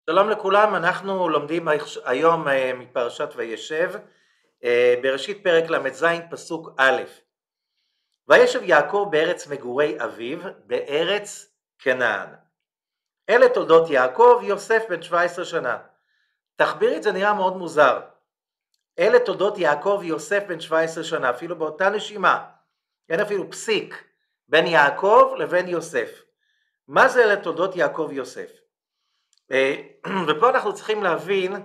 שלום לכולם, אנחנו לומדים היום מפרשת וישב, בראשית פרק ל"ז פסוק א'. וישב יעקב בארץ מגורי אביו, בארץ כנען. אלה תולדות יעקב, יוסף בן 17 שנה. תחבירית זה נראה מאוד מוזר. אלה תולדות יעקב יוסף בן 17 שנה, אפילו באותה נשימה. אין אפילו פסיק בין יעקב לבין יוסף. מה זה אלה תולדות יעקב יוסף? ופה אנחנו צריכים להבין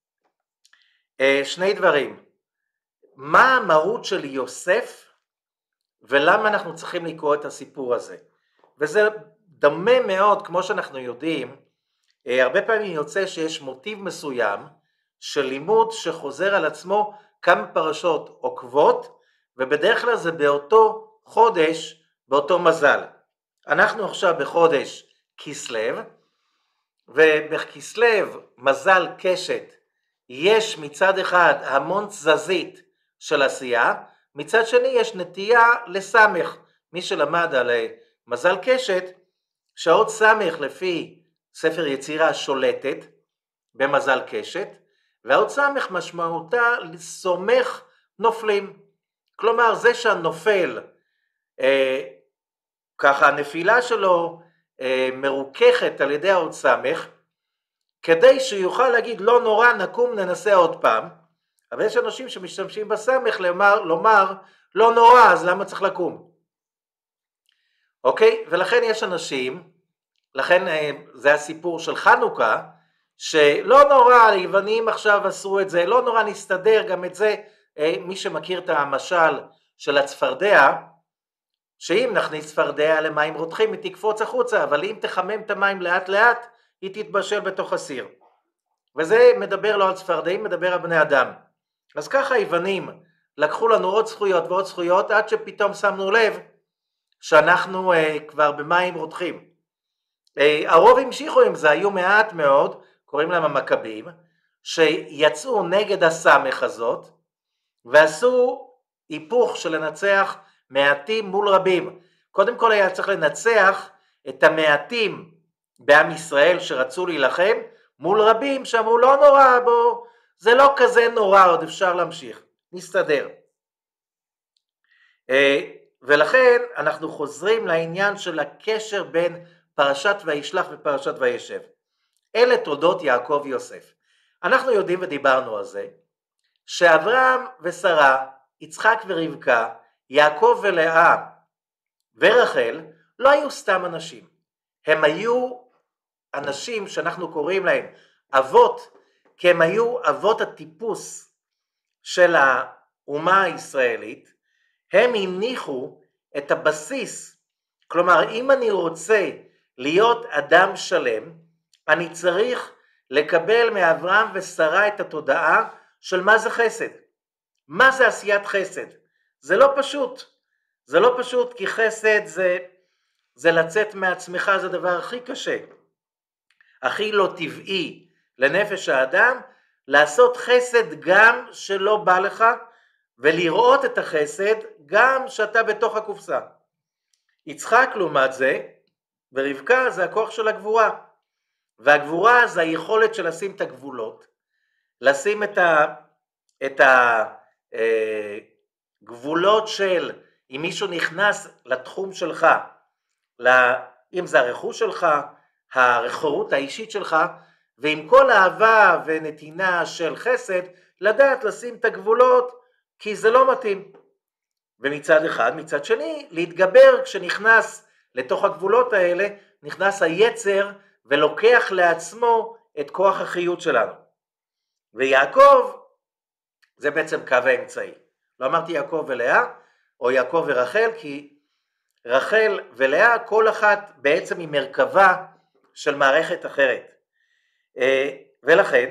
שני דברים. מה המהות של יוסף ולמה אנחנו צריכים לקרוא את הסיפור הזה. וזה דומה מאוד, כמו שאנחנו יודעים, הרבה פעמים יוצא שיש מוטיב מסוים של לימוד שחוזר על עצמו כמה פרשות עוקבות, ובדרך כלל זה באותו חודש, באותו מזל. אנחנו עכשיו בחודש כסלו, ובכסלו מזל קשת יש מצד אחד המון תזזית של עשייה, מצד שני יש נטייה לסמך. מי שלמד על מזל קשת, שעות סמך לפי ספר יצירה שולטת במזל קשת, והאות סמך משמעותה לסומך נופלים. כלומר זה שהנופל, ככה הנפילה שלו מרוככת על ידי האות סמך, כדי שיוכל להגיד לא נורא, נקום ננסה עוד פעם. אבל יש אנשים שמשתמשים בסמך לומר לא נורא, אז למה צריך לקום? אוקיי? ולכן יש אנשים, לכן זה הסיפור של חנוכה, שלא נורא, היוונים עכשיו עשו את זה, לא נורא נסתדר גם את זה. מי שמכיר את המשל של הצפרדע, שאם נכניס צפרדע למים רותחים היא תקפוץ החוצה, אבל אם תחמם את המים לאט לאט היא תתבשל בתוך הסיר. וזה מדבר לא על צפרדעים, מדבר על בני אדם. אז ככה היוונים לקחו לנו עוד זכויות ועוד זכויות, עד שפתאום שמנו לב שאנחנו כבר במים רותחים. הרוב המשיכו עם זה, היו מעט מאוד, קוראים להם המכבים, שיצאו נגד הסמך הזאת, ועשו היפוך של לנצח מעטים מול רבים. קודם כל היה צריך לנצח את המעטים בעם ישראל שרצו להילחם, מול רבים שאמרו לא נורא, בוא, זה לא כזה נורא, עוד אפשר להמשיך, נסתדר. ולכן אנחנו חוזרים לעניין של הקשר בין פרשת וישלח ופרשת וישב. אלה תולדות יעקב יוסף. אנחנו יודעים ודיברנו על זה, שאברהם ושרה, יצחק ורבקה, יעקב ולאה ורחל, לא היו סתם אנשים. הם היו אנשים שאנחנו קוראים להם אבות, כי הם היו אבות הטיפוס של האומה הישראלית. הם הניחו את הבסיס. כלומר, אם אני רוצה להיות אדם שלם, אני צריך לקבל מאברהם ושרה את התודעה של מה זה חסד. מה זה עשיית חסד? זה לא פשוט. זה לא פשוט, כי חסד זה לצאת מעצמך, זה הדבר הכי קשה. הכי לא טבעי לנפש האדם, לעשות חסד גם שלא בא לך, ולראות את החסד גם שאתה בתוך הקופסה. יצחק לעומת זה, ורבקה זה הכוח של הגבורה. והגבורה זה היכולת של לשים את הגבולות, לשים את הגבולות של אם מישהו נכנס לתחום שלך, אם זה הרכוש שלך, הרכורות האישית שלך, ועם כל אהבה ונתינה של חסד, לדעת לשים את הגבולות, כי זה לא מתאים. ומצד אחד, מצד שני, להתגבר כשנכנס לתוך הגבולות האלה, נכנס היצר ולוקח לעצמו את כוח החיות שלנו. ויעקב, זה בעצם קו האמצעי. לא אמרתי יעקב ולאה, או יעקב ורחל, כי רחל ולאה, כל אחת בעצם היא מרכבה של מערכת אחרת. ולכן,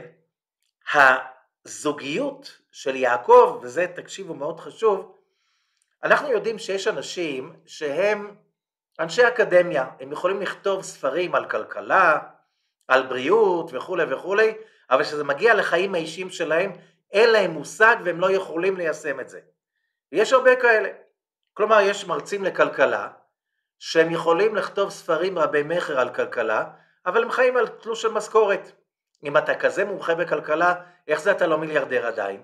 הזוגיות של יעקב, וזה תקשיבו מאוד חשוב, אנחנו יודעים שיש אנשים שהם אנשי אקדמיה, הם יכולים לכתוב ספרים על כלכלה, על בריאות וכו' וכו', אבל כשזה מגיע לחיים האישיים שלהם, אין להם מושג והם לא יכולים ליישם את זה. ויש הרבה כאלה. כלומר, יש מרצים לכלכלה, שהם יכולים לכתוב ספרים רבי מחר על כלכלה, אבל הם חיים על תלוש של משכורת. אם אתה כזה מומחה בכלכלה, איך זה אתה לא מיליארדר עדיין?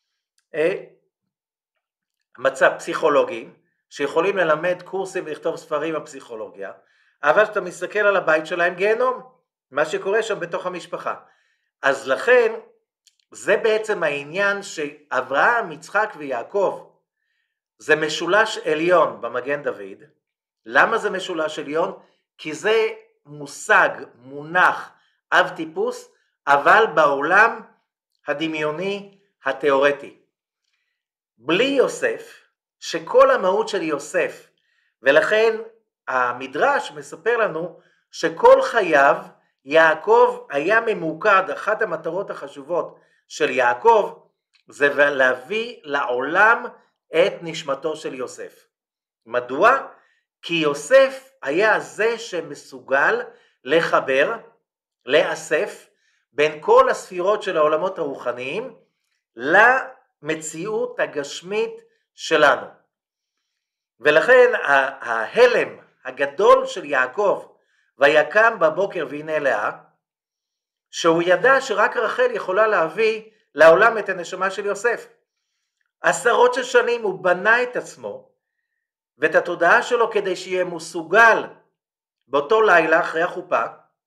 מצב פסיכולוגים שיכולים ללמד קורסים ולכתוב ספרים על פסיכולוגיה, אבל כשאתה מסתכל על הבית שלהם גיהנום, מה שקורה שם בתוך המשפחה. אז לכן זה בעצם העניין שאברהם, יצחק ויעקב זה משולש עליון במגן דוד. למה זה משולש עליון? כי זה מושג, מונח, אב טיפוס, אבל בעולם הדמיוני התיאורטי. בלי יוסף, שכל המהות של יוסף, ולכן המדרש מספר לנו שכל חייו יעקב היה ממוקד, אחת המטרות החשובות של יעקב זה להביא לעולם את נשמתו של יוסף. מדוע? כי יוסף היה זה שמסוגל לחבר, לאסף בין כל הספירות של העולמות הרוחניים למציאות הגשמית שלנו. ולכן ההלם הגדול של יעקב ויקם בבוקר והנה לאה, שהוא ידע שרק רחל יכולה להביא לעולם את הנשמה של יוסף. עשרות של שנים הוא בנה את עצמו ואת התודעה שלו כדי שיהיה מסוגל באותו לילה אחרי החופה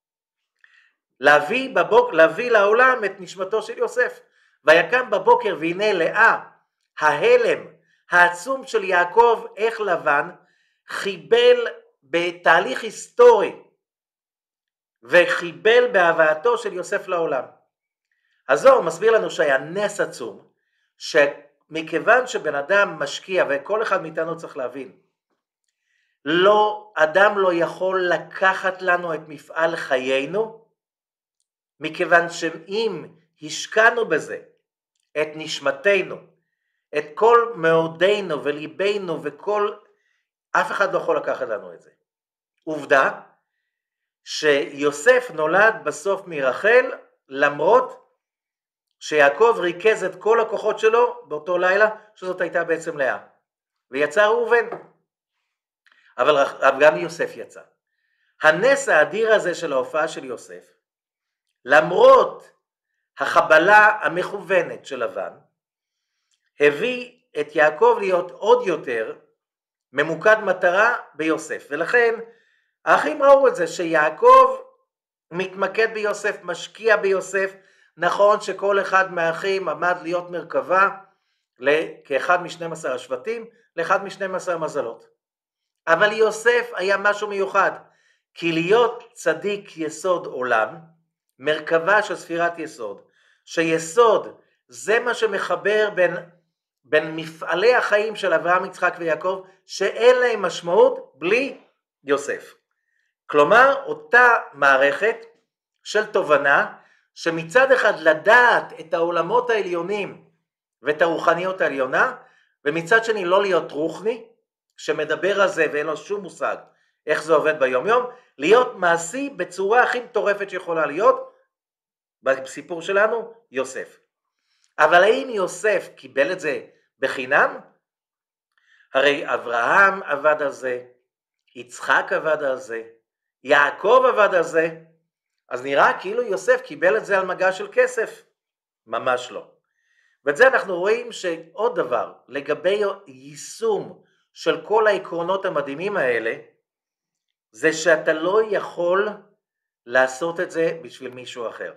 להביא לעולם את נשמתו של יוסף. ויקם בבוקר והנה לאה, ההלם העצום של יעקב, איך לבן חיבל בתהליך היסטורי וחיבל בהבאתו של יוסף לעולם. הזוהר מסביר לנו שהיה נס עצום, שמכיוון שבן אדם משקיע, וכל אחד מאיתנו צריך להבין, אדם לא יכול לקחת לנו את מפעל חיינו, מכיוון שאם השקענו בזה את נשמתנו, את כל מאודנו וליבנו אף אחד לא יכול לקחת לנו את זה. עובדה שיוסף נולד בסוף מרחל, למרות שיעקב ריכז את כל הכוחות שלו באותו לילה, שזאת הייתה בעצם לאה, ויצא ראובן, אבל גם יוסף יצא. הנס האדיר הזה של ההופעה של יוסף, למרות החבלה המכוונת של לבן, הביא את יעקב להיות עוד יותר ממוקד מטרה ביוסף. ולכן האחים ראו את זה שיעקב מתמקד ביוסף, משקיע ביוסף. נכון שכל אחד מהאחים עמד להיות מרכבה כאחד מ-12 השבטים לאחד מ-12 מזלות, אבל יוסף היה משהו מיוחד, כי להיות צדיק יסוד עולם, מרכבה של ספירת יסוד, שיסוד זה מה שמחבר בין מפעלי החיים של אברהם, יצחק ויעקב, שאין להם משמעות בלי יוסף. כלומר, אותה מערכת של תובנה, שמצד אחד לדעת את העולמות העליונים ואת הרוחניות העליונה, ומצד שני לא להיות רוחני, שמדבר על זה ואין לו שום מושג איך זה עובד ביום יום, להיות מעשי בצורה הכי מטורפת שיכולה להיות, בסיפור שלנו, יוסף. אבל האם יוסף קיבל את זה בחינם? הרי אברהם עבד על זה, יצחק עבד על זה, יעקב עבד על זה, אז נראה כאילו יוסף קיבל את זה על מגע של כסף. ממש לא. ואת זה אנחנו רואים שעוד דבר, לגבי יישום של כל העקרונות המדהימים האלה, זה שאתה לא יכול לעשות את זה בשביל מישהו אחר.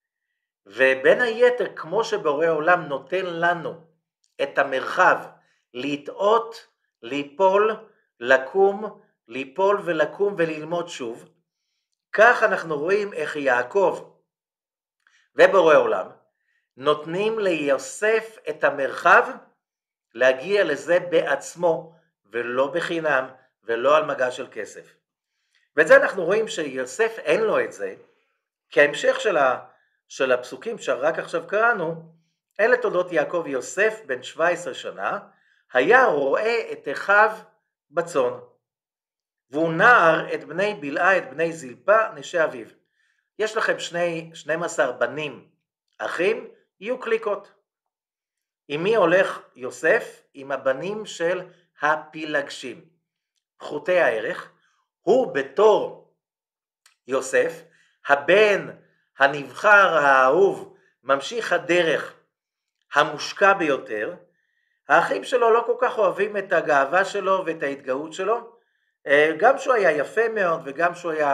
ובין היתר, כמו שבורא עולם נותן לנו את המרחב לטעות, ליפול, לקום, ליפול ולקום וללמוד שוב, כך אנחנו רואים איך יעקב ובורא עולם נותנים ליוסף את המרחב להגיע לזה בעצמו, ולא בחינם ולא על מגע של כסף. ואת זה אנחנו רואים שיוסף אין לו את זה, כי ההמשך של הפסוקים שרק עכשיו קראנו, אלה תולדות יעקב. יוסף בן 17 שנה היה רואה את אחיו בצאן, והוא נער את בני בלעה את בני זלפה נשי אביו. יש לכם 12 בנים אחים, יהיו קליקות. עם מי הולך יוסף? עם הבנים של הפילגשים, פחותי הערך. הוא בתור יוסף הבן הנבחר, האהוב, ממשיך הדרך, המושקע ביותר, האחים שלו לא כל כך אוהבים את הגאווה שלו ואת ההתגאות שלו, גם שהוא היה יפה מאוד וגם שהוא היה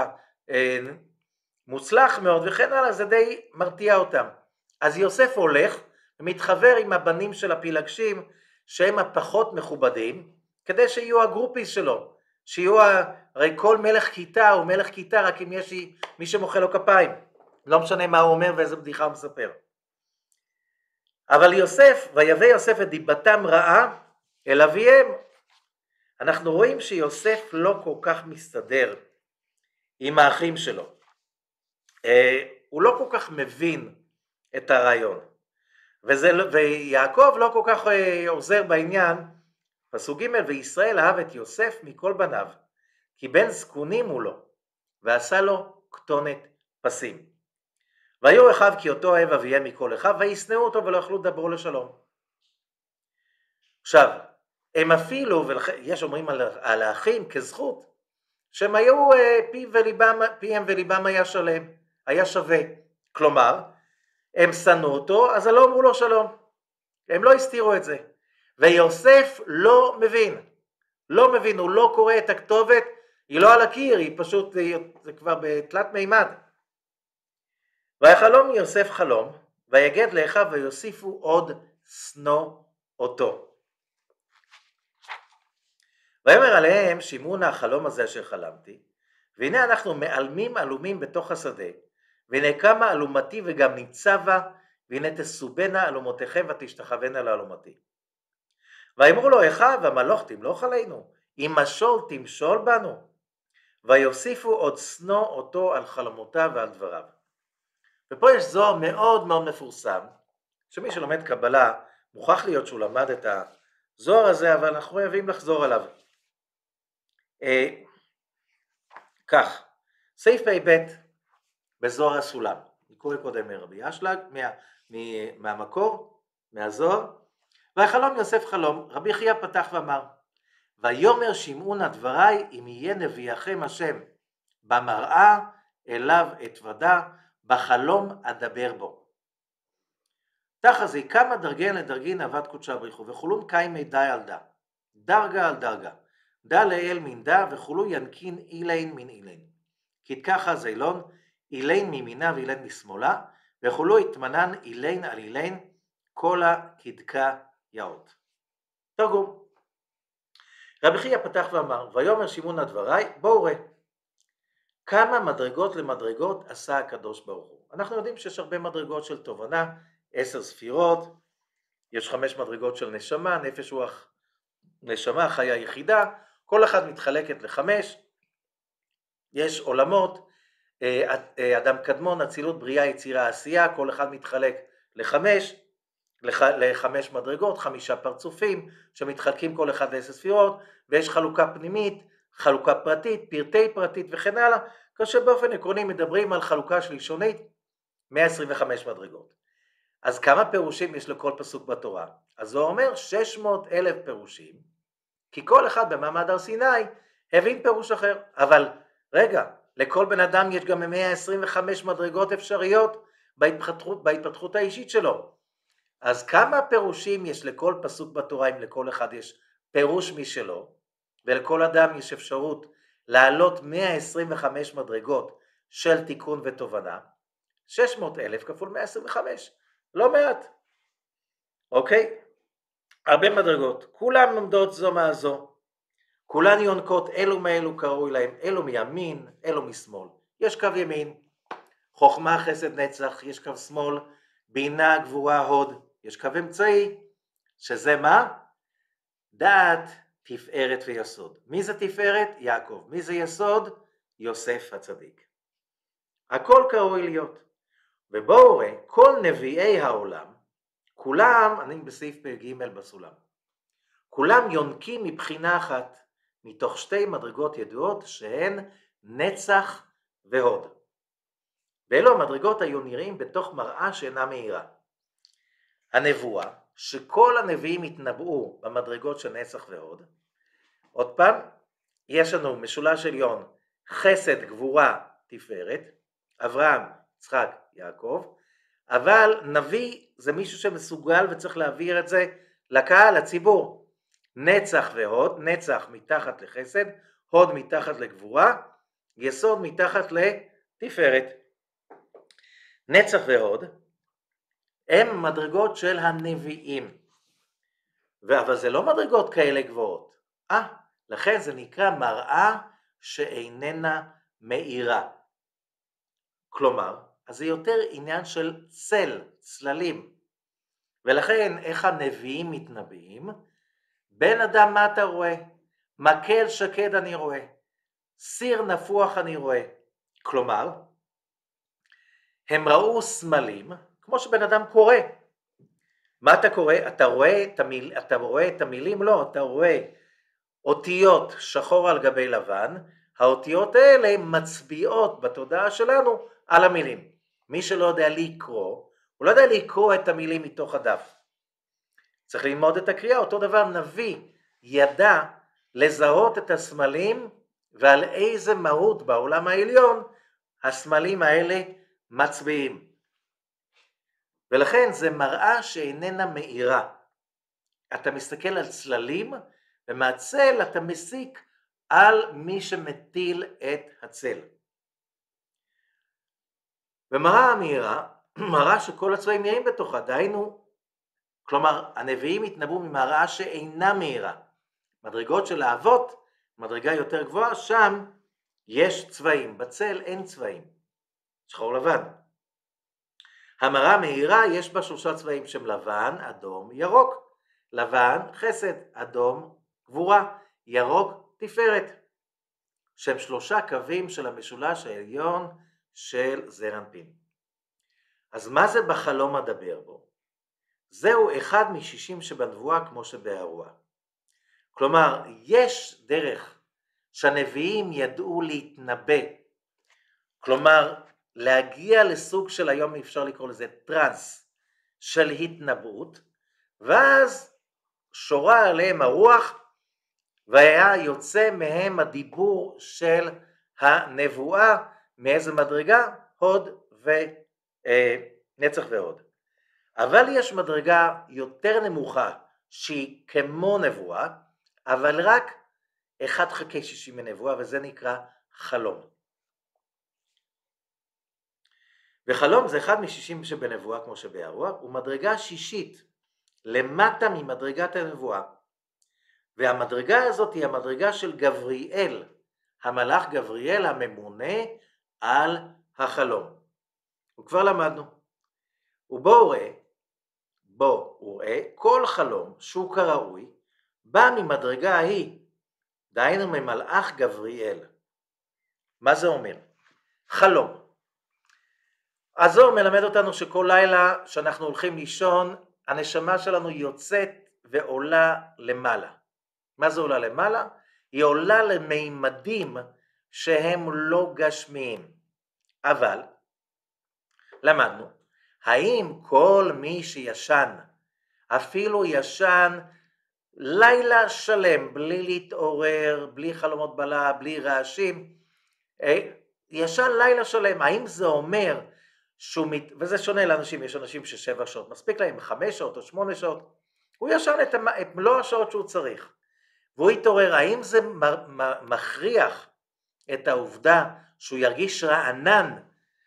מוצלח מאוד וכן הלאה, זה די מרתיע אותם. אז יוסף הולך ומתחבר עם הבנים של הפילגשים שהם הפחות מכובדים, כדי שיהיו הגרופיס שלו, שיהיו, הרי כל מלך כיתה הוא מלך כיתה רק אם יש מי שמוחא לו כפיים, לא משנה מה הוא אומר ואיזה בדיחה הוא מספר. אבל יוסף, ויבא יוסף את דיבתם רעה אל אביהם. אנחנו רואים שיוסף לא כל כך מסתדר עם האחים שלו. הוא לא כל כך מבין את הרעיון. ויעקב לא כל כך עוזר בעניין. פסוק ג' וישראל אהב את יוסף מכל בניו, כי בן זקונים הוא לו, ועשה לו כתונת פסים. ויראו אחיו כי אותו אוהב אביהם מכל אחיו, וישנאו אותו ולא יכלו לדברו לשלום. עכשיו, הם אפילו, ויש אומרים על האחים כזכות, שהם היו פיהם וליבם היה שלם, היה שווה. כלומר, הם שנאו אותו, אז לא אמרו לו שלום. הם לא הסתירו את זה. ויוסף לא מבין, הוא לא קורא את הכתובת, היא לא על הקיר, היא פשוט, זה כבר בתלת מימד. ויחלום יוסף חלום, ויגד לאחיו ויוסיפו עוד שנוא אותו. ויאמר עליהם שמעו נא החלום הזה אשר חלמתי, והנה אנחנו מעלמים עלומים בתוך השדה, והנה קמה אלומתי וגם ניצבה, והנה תסובנה אלומותיכם ותשתחוונה לאלומתי. ויאמרו לו אחיו המלוך תמלוך עלינו, אם משול תמשול בנו, ויוסיפו עוד שנוא אותו על חלומותיו ועל דבריו. ופה יש זוהר מאוד מאוד מפורסם, שמי שלומד קבלה מוכרח להיות שהוא למד את הזוהר הזה, אבל אנחנו חייבים לחזור עליו. כך, סעיף פ"ב בזוהר הסולם, אני קורא קודם מרבי אשלג, מהמקור, מהזוהר. ויחלום יוסף חלום, רבי חייא פתח ואמר, ויאמר שמעו נא דברי אם יהיה נביאכם השם, במראה אליו אתוודה, בחלום אדבר בו. תחזי כמה דרגן לדרגין עבד קודשה בריחו, וכולון קיימי די על דה, דרגה על דרגה, דה לאל מן דה, וכולו ינקין אילין מן אילין. כתכחה זילון, אילין מימינה ואילין משמאלה, וכולו התמנן אילין על אילין, כל הכדקה יאות. תרגום. רבי חייא פתח ואמר, ויאמר שמעו נא דברי, בואו ראה. כמה מדרגות למדרגות עשה הקדוש ברוך הוא. אנחנו יודעים שיש הרבה מדרגות של תובנה, 10 ספירות, יש 5 מדרגות של נשמה, נפש רוח נשמה, חיה יחידה, כל אחת מתחלקת ל5, יש עולמות, אדם קדמון, אצילות, בריאה, יצירה, עשייה, כל אחד מתחלק ל5 מדרגות, 5 פרצופים, שמתחלקים כל אחד ל10 ספירות, ויש חלוקה פנימית, חלוקה פרטית, פרטי פרטית וכן הלאה, כאשר באופן עקרוני מדברים על חלוקה שלישונית, 125 מדרגות. אז כמה פירושים יש לכל פסוק בתורה? אז הוא אומר 600,000 פירושים, כי כל אחד במעמד הר סיני הבין פירוש אחר. אבל רגע, לכל בן אדם יש גם 125 מדרגות אפשריות בהתפתחות האישית שלו. אז כמה פירושים יש לכל פסוק בתורה אם לכל אחד יש פירוש משלו, ולכל אדם יש אפשרות לעלות 125 מדרגות של תיקון ותובנה, 600,000 כפול 125, לא מעט. אוקיי? הרבה מדרגות, כולן לומדות זו מהזו, כולן יונקות אלו מאלו קראו להם, אלו מימין, אלו משמאל. יש קו ימין, חוכמה חסד נצח, יש קו שמאל, בינה גבורה הוד, יש קו אמצעי, שזה מה? דעת, תפארת ויסוד. מי זה תפארת? יעקב. מי זה יסוד? יוסף הצדיק. הכל קרוי להיות. ובואו ראה, כל נביאי העולם, כולם, אני בסעיף פ"ג בסולם, כולם יונקים מבחינה אחת, מתוך 2 מדרגות ידועות שהן נצח והוד. ואלו המדרגות היו נראים בתוך מראה שאינה מאירה. הנבואה, שכל הנביאים התנבאו במדרגות של נצח והוד. עוד פעם, יש לנו משולש עליון, חסד, גבורה, תפארת, אברהם, יצחק, יעקב, אבל נביא זה מישהו שמסוגל וצריך להעביר את זה לקהל, לציבור. נצח והוד, נצח מתחת לחסד, הוד מתחת לגבורה, יסוד מתחת לתפארת. נצח והוד הם מדרגות של הנביאים, אבל זה לא מדרגות כאלה גבוהות. לכן זה נקרא מראה שאיננה מאירה. כלומר, אז זה יותר עניין של צללים. ולכן איך הנביאים מתנבאים? בן אדם מה אתה רואה? מקל שקד אני רואה, סיר נפוח אני רואה. כלומר, הם ראו סמלים, כמו שבן אדם קורא. מה אתה קורא? אתה רואה את המילים? לא, אתה רואה אותיות שחור על גבי לבן, האותיות האלה מצביעות בתודעה שלנו על המילים. מי שלא יודע לקרוא, הוא לא יודע לקרוא את המילים מתוך הדף. צריך ללמוד את הקריאה. אותו דבר נביא ידע לזהות את הסמלים ועל איזה מהות בעולם העליון הסמלים האלה מצביעים. ולכן זה מראה שאיננה מאירה. אתה מסתכל על צללים, ומהצל אתה מסיק על מי שמטיל את הצל. ומראה המאירה, מראה שכל הצבעים נראים בתוכה, דהיינו, כלומר הנביאים התנבאו ממראה שאינה מאירה. מדרגות של האבות, מדרגה יותר גבוהה, שם יש צבעים, בצל אין צבעים, שחור לבן. המראה מאירה יש בה 3 צבעים שהם לבן, אדום, ירוק. לבן, חסד, אדום, גבורה, ירוק, תפארת. שהם 3 קווים של המשולש העליון של זעיר אנפין. אז מה זה בחלום אדבר בו? זהו אחד מ60 שבנבואה כמו שבאירוע. כלומר, יש דרך שהנביאים ידעו להתנבא. כלומר, להגיע לסוג של, היום אפשר לקרוא לזה טרנס של התנבאות, ואז שורה עליהם הרוח, והיה יוצא מהם הדיבור של הנבואה. מאיזה מדרגה? הוד ונצח והוד. אבל יש מדרגה יותר נמוכה שהיא כמו נבואה, אבל רק 1/60 מנבואה, וזה נקרא חלום. וחלום זה 1 מ60 שבנבואה כמו שבאירוע, ומדרגה שישית למטה ממדרגת הנבואה. והמדרגה הזאת היא המדרגה של גבריאל, המלאך גבריאל הממונה על החלום. וכבר למדנו. ובו הוא ראה כל חלום שהוא כראוי, בא ממדרגה ההיא, דהיינו ממלאך גבריאל. מה זה אומר? חלום. הזוהר מלמד אותנו שכל לילה שאנחנו הולכים לישון, הנשמה שלנו יוצאת ועולה למעלה. מה זה עולה למעלה? היא עולה למימדים שהם לא גשמיים. אבל למדנו, האם כל מי שישן, אפילו ישן לילה שלם, בלי להתעורר, בלי חלומות בלה, בלי רעשים, ישן לילה שלם, האם זה אומר וזה שונה לאנשים, יש אנשים ש7 שעות מספיק להם, 5 שעות או 8 שעות, הוא ישן את מלוא השעות שהוא צריך, והוא יתעורר, האם זה מכריח את העובדה שהוא ירגיש רענן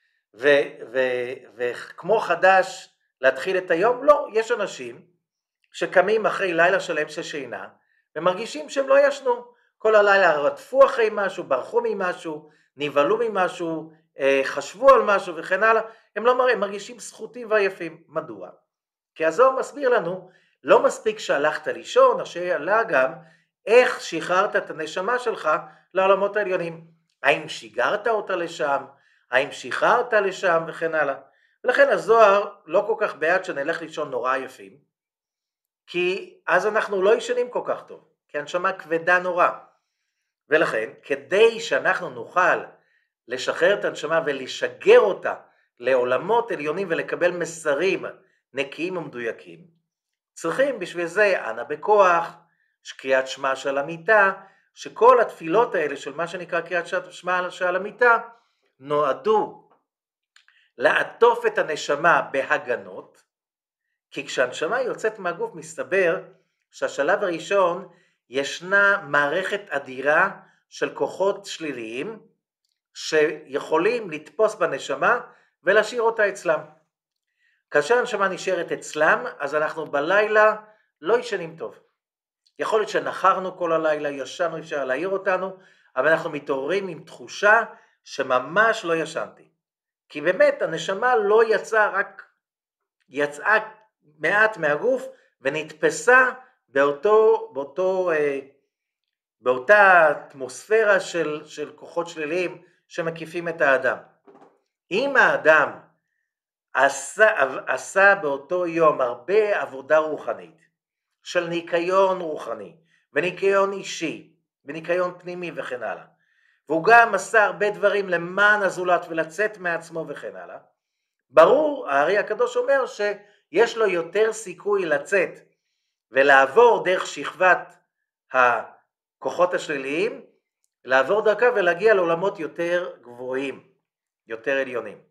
וכמו חדש להתחיל את היום? לא, יש אנשים שקמים אחרי לילה שלם של שינה ומרגישים שהם לא ישנו, כל הלילה רדפו אחרי משהו, ברחו ממשהו, נבהלו ממשהו, חשבו על משהו וכן הלאה, הם מרגישים סחוטים ועייפים. מדוע? כי הזוהר מסביר לנו, לא מספיק שהלכת לישון, השאלה גם איך שחררת את הנשמה שלך לעולמות העליונים. האם שיגרת אותה לשם, האם שחררת לשם וכן הלאה. ולכן הזוהר לא כל כך בעד שנלך לישון נורא עייפים, כי אז אנחנו לא ישנים כל כך טוב, כי הנשמה כבדה נורא. ולכן כדי שאנחנו נוכל לשחרר את הנשמה ולשגר אותה לעולמות עליונים ולקבל מסרים נקיים ומדויקים, צריכים בשביל זה אנא בכוח, קריאת שמע של המיטה, שכל התפילות האלה של מה שנקרא קריאת שמע של המיטה נועדו לעטוף את הנשמה בהגנות, כי כשהנשמה יוצאת מהגוף מסתבר שהשלב הראשון ישנה מערכת אדירה של כוחות שליליים שיכולים לתפוס בנשמה ולהשאיר אותה אצלם. כאשר הנשמה נשארת אצלם, אז אנחנו בלילה לא ישנים טוב. יכול להיות שנחרנו כל הלילה, ישנו, אפשר להעיר אותנו, אבל אנחנו מתעוררים עם תחושה שממש לא ישנתי. כי באמת הנשמה לא יצאה, רק יצאה מעט מהגוף ונתפסה באותה אטמוספירה של כוחות שליליים שמקיפים את האדם. אם האדם עשה באותו יום הרבה עבודה רוחנית, של ניקיון רוחני, וניקיון אישי, וניקיון פנימי וכן הלאה, והוא גם עשה הרבה דברים למען הזולת ולצאת מעצמו וכן הלאה, ברור, הארי הקדוש אומר שיש לו יותר סיכוי לצאת ולעבור דרך שכבת הכוחות השליליים, לעבור דרכה ולהגיע לעולמות יותר גבוהים, יותר עליונים.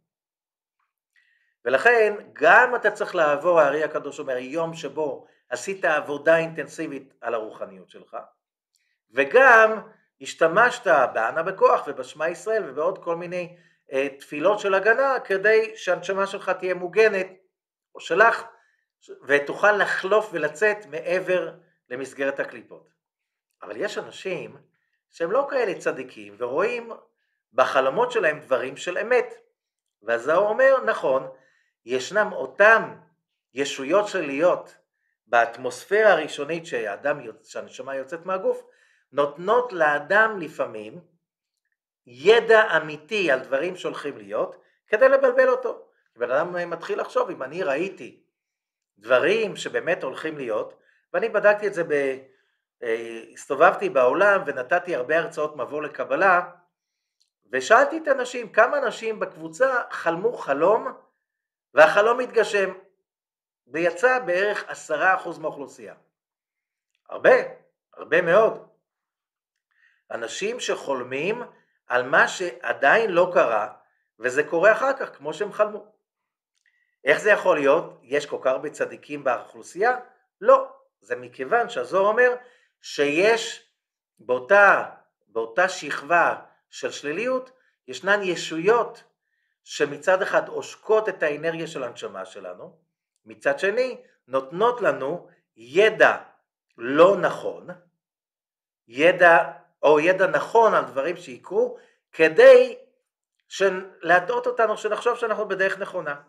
ולכן גם אתה צריך לעבור, הארי הקדוש אומר, יום שבו עשית עבודה אינטנסיבית על הרוחניות שלך, וגם השתמשת בענה בכוח ובשמה ישראל ובעוד כל מיני תפילות של הגנה, כדי שהנשמה שלך תהיה מוגנת, או שלך, ותוכל לחלוף ולצאת מעבר למסגרת הקליפות. אבל יש אנשים שהם לא כאלה צדיקים, ורואים בחלומות שלהם דברים של אמת. ואז הוא אומר, נכון, ישנם אותם ישויות שליליות באטמוספירה הראשונית שהנשמה יוצאת מהגוף, נותנות לאדם לפעמים ידע אמיתי על דברים שהולכים להיות, כדי לבלבל אותו. בן אדם מתחיל לחשוב, אם אני ראיתי דברים שבאמת הולכים להיות, ואני בדקתי את זה, הסתובבתי בעולם ונתתי הרבה הרצאות מבוא לקבלה, ושאלתי את אנשים, כמה אנשים בקבוצה חלמו חלום, והחלום התגשם, ויצא בערך 10% מהאוכלוסייה. הרבה מאוד. אנשים שחולמים על מה שעדיין לא קרה, וזה קורה אחר כך כמו שהם חלמו. איך זה יכול להיות? יש כל כך הרבה צדיקים באוכלוסייה? לא. זה מכיוון שהזוהר אומר שיש באותה שכבה של שליליות, ישנן ישויות שמצד אחד עושקות את האנרגיה של הנשמה שלנו, מצד שני נותנות לנו ידע לא נכון, ידע נכון על דברים שיקרו, כדי להטעות אותנו, שנחשוב שאנחנו בדרך נכונה.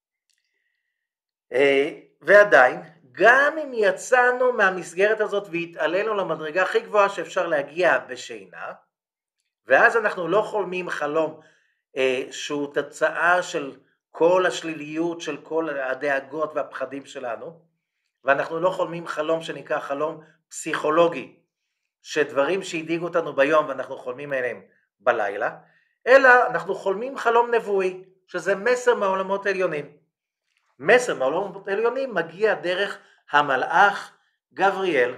ועדיין, גם אם יצאנו מהמסגרת הזאת והתעלינו למדרגה הכי גבוהה שאפשר להגיע בשינה, ואז אנחנו לא חולמים חלום שהוא תוצאה של כל השליליות, של כל הדאגות והפחדים שלנו, ואנחנו לא חולמים חלום שנקרא חלום פסיכולוגי, שדברים שהדאיגו אותנו ביום ואנחנו חולמים עליהם בלילה, אלא אנחנו חולמים חלום נבואי, שזה מסר מהעולמות העליונים. מסר מהעולמות העליונים מגיע דרך המלאך גבריאל,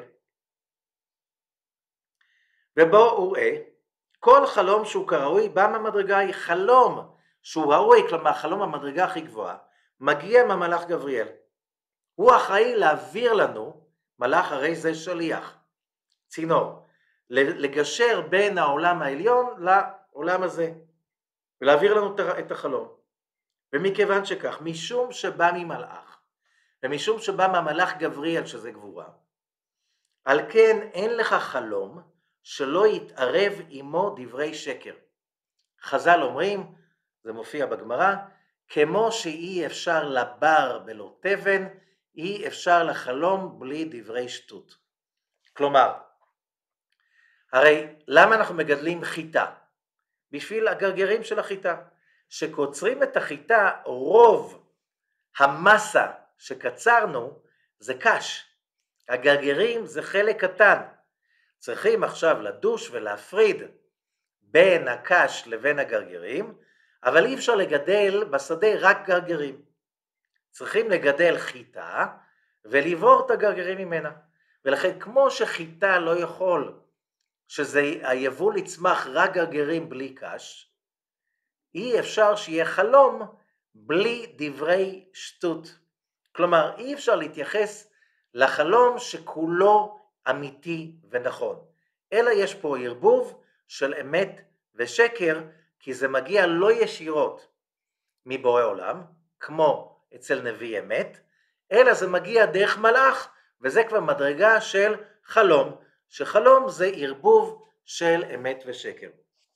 ובואו ראה, כל חלום שהוא כראוי בא מהמדרגה היא חלום שהוא ראוי, כלומר חלום המדרגה הכי גבוהה, מגיע מהמלאך גבריאל. הוא אחראי להעביר לנו, מלאך הרי זה שליח, צינור, לגשר בין העולם העליון לעולם הזה, ולהעביר לנו את החלום. ומכיוון שכך, משום שבא ממלאך, ומשום שבא מהמלאך גבריאל שזה גבורה, על כן אין לך חלום שלא יתערב עמו דברי שקר. חז"ל אומרים, זה מופיע בגמרא, כמו שאי אפשר לבר בלא תבן, אי אפשר לחלום בלי דברי שטות. כלומר, הרי למה אנחנו מגדלים חיטה? בשביל הגרגרים של החיטה. שקוצרים את החיטה, רוב המסה שקצרנו זה קש. הגרגרים זה חלק קטן. צריכים עכשיו לדוש ולהפריד בין הקש לבין הגרגרים, אבל אי אפשר לגדל בשדה רק גרגרים. צריכים לגדל חיטה ולברור את הגרגרים ממנה. ולכן כמו שחיטה לא יכול שזה היבול לצמח רק גרגרים בלי קש, אי אפשר שיהיה חלום בלי דברי שטות. כלומר, אי אפשר להתייחס לחלום שכולו אמיתי ונכון, אלא יש פה ערבוב של אמת ושקר, כי זה מגיע לא ישירות מבורא עולם, כמו אצל נביא אמת, אלא זה מגיע דרך מלאך, וזה כבר מדרגה של חלום, שחלום זה ערבוב של אמת ושקר.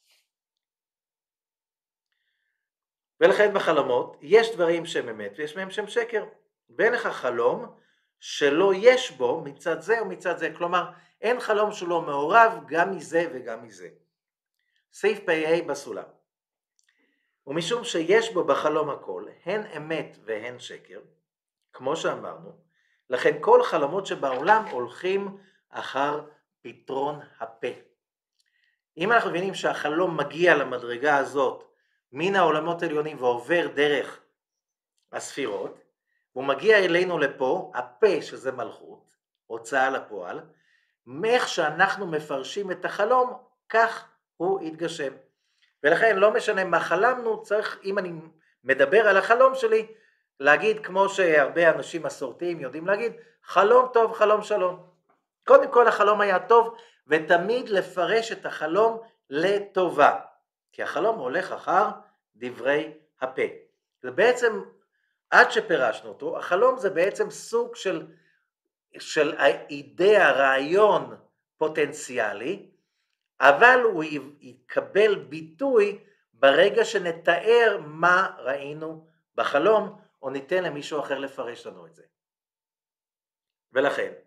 ולכן בחלומות יש דברים שהם אמת ויש מהם שהם שקר, ואין לך חלום שלא יש בו מצד זה או מצד זה, כלומר אין חלום שלא מעורב גם מזה וגם מזה. סעיף פ"ה בסולם. ומשום שיש בו בחלום הכל, הן אמת והן שקר, כמו שאמרנו, לכן כל חלומות שבעולם הולכים אחר פתרון הפה. אם אנחנו מבינים שהחלום מגיע למדרגה הזאת מן העולמות העליונים ועובר דרך הספירות, הוא מגיע אלינו לפה, הפה שזה מלכות, הוצאה לפועל, מאיך שאנחנו מפרשים את החלום, כך הוא יתגשם. ולכן לא משנה מה חלמנו, צריך, אם אני מדבר על החלום שלי, להגיד כמו שהרבה אנשים מסורתיים יודעים להגיד, חלום טוב, חלום שלום. קודם כל החלום היה טוב, ותמיד לפרש את החלום לטובה, כי החלום הולך אחר דברי הפה. זה בעצם, עד שפרשנו אותו, החלום זה בעצם סוג של אידאה, רעיון פוטנציאלי, אבל הוא יקבל ביטוי ברגע שנתאר מה ראינו בחלום, או ניתן למישהו אחר לפרש לנו את זה. ולכן,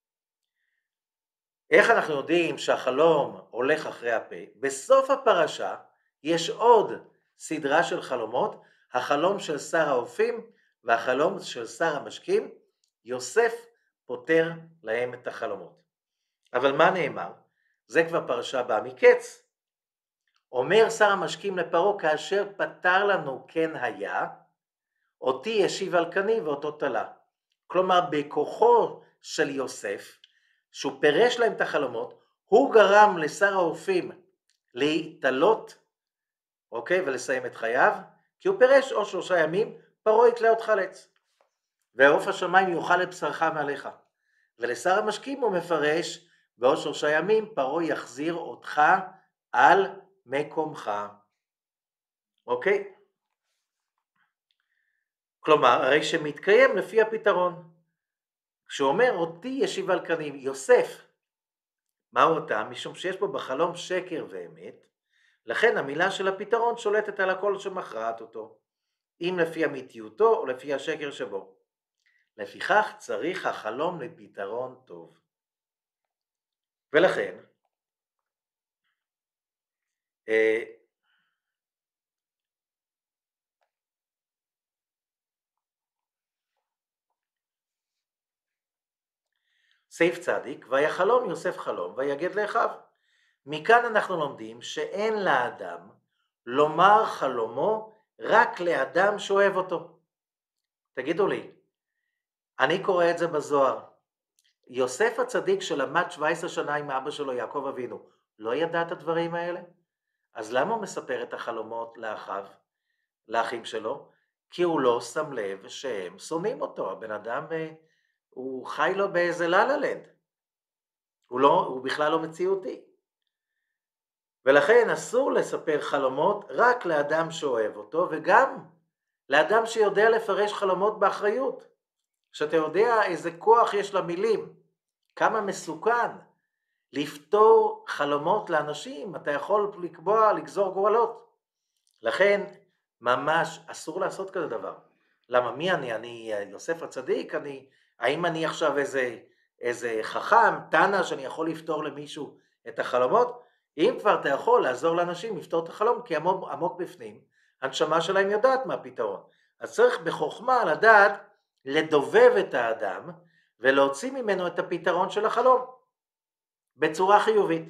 איך אנחנו יודעים שהחלום הולך אחרי הפה? בסוף הפרשה יש עוד סדרה של חלומות, החלום של שר האופים והחלום של שר המשקים, יוסף פותר להם את החלומות. אבל מה נאמר? זה כבר פרשה באה מקץ. אומר שר המשקים לפרעה, כאשר פתר לנו כן היה, אותי ישיב על קני ואותו תלה. כלומר, בכוחו של יוסף, שהוא פירש להם את החלומות, הוא גרם לשר האופים להתעלות, ולסיים את חייו, כי הוא פירש עוד 3 ימים, פרעה יתלה אותך לעץ, ועוף השמיים יאכל את בשרך מעליך. ולשר המשקים הוא מפרש, בעוד 3 ימים פרעה יחזיר אותך על מקומך. כלומר, הרי שמתקיים לפי הפתרון. כשהוא אומר, אותי ישיב על קנים, יוסף, מהו אותם? משום שיש פה בחלום שקר ואמת, לכן המילה של הפתרון שולטת על הכל שמכרעת אותו, אם לפי אמיתיותו או לפי השקר שבו. לפיכך צריך החלום לפתרון טוב. ולכן, סעיף צדיק, ויחלום יוסף חלום ויגד לאחיו. מכאן אנחנו לומדים שאין לאדם לומר חלומו רק לאדם שאוהב אותו. תגידו לי, אני קורא את זה בזוהר. יוסף הצדיק שלמד 17 שנה עם אבא שלו יעקב אבינו, לא ידע את הדברים האלה? אז למה הוא מספר את החלומות לאחיו, לאחים שלו? כי הוא לא שם לב שהם שונאים אותו. הבן אדם הוא חי לו באיזה ללה-לנד, הוא בכלל לא מציאותי. ולכן אסור לספר חלומות רק לאדם שאוהב אותו, וגם לאדם שיודע לפרש חלומות באחריות, שאתה יודע איזה כוח יש למילים, כמה מסוכן לפתור חלומות לאנשים, אתה יכול לקבוע, לגזור גורלות. לכן ממש אסור לעשות כזה דבר. למה? מי אני? אני יוסף הצדיק? האם אני עכשיו איזה חכם, תנא, שאני יכול לפתור למישהו את החלומות? אם כבר אתה יכול לעזור לאנשים לפתור את החלום, כי עמוק בפנים, הנשמה שלהם יודעת מה הפתרון. אז צריך בחוכמה לדעת לדובב את האדם, ולהוציא ממנו את הפתרון של החלום, בצורה חיובית.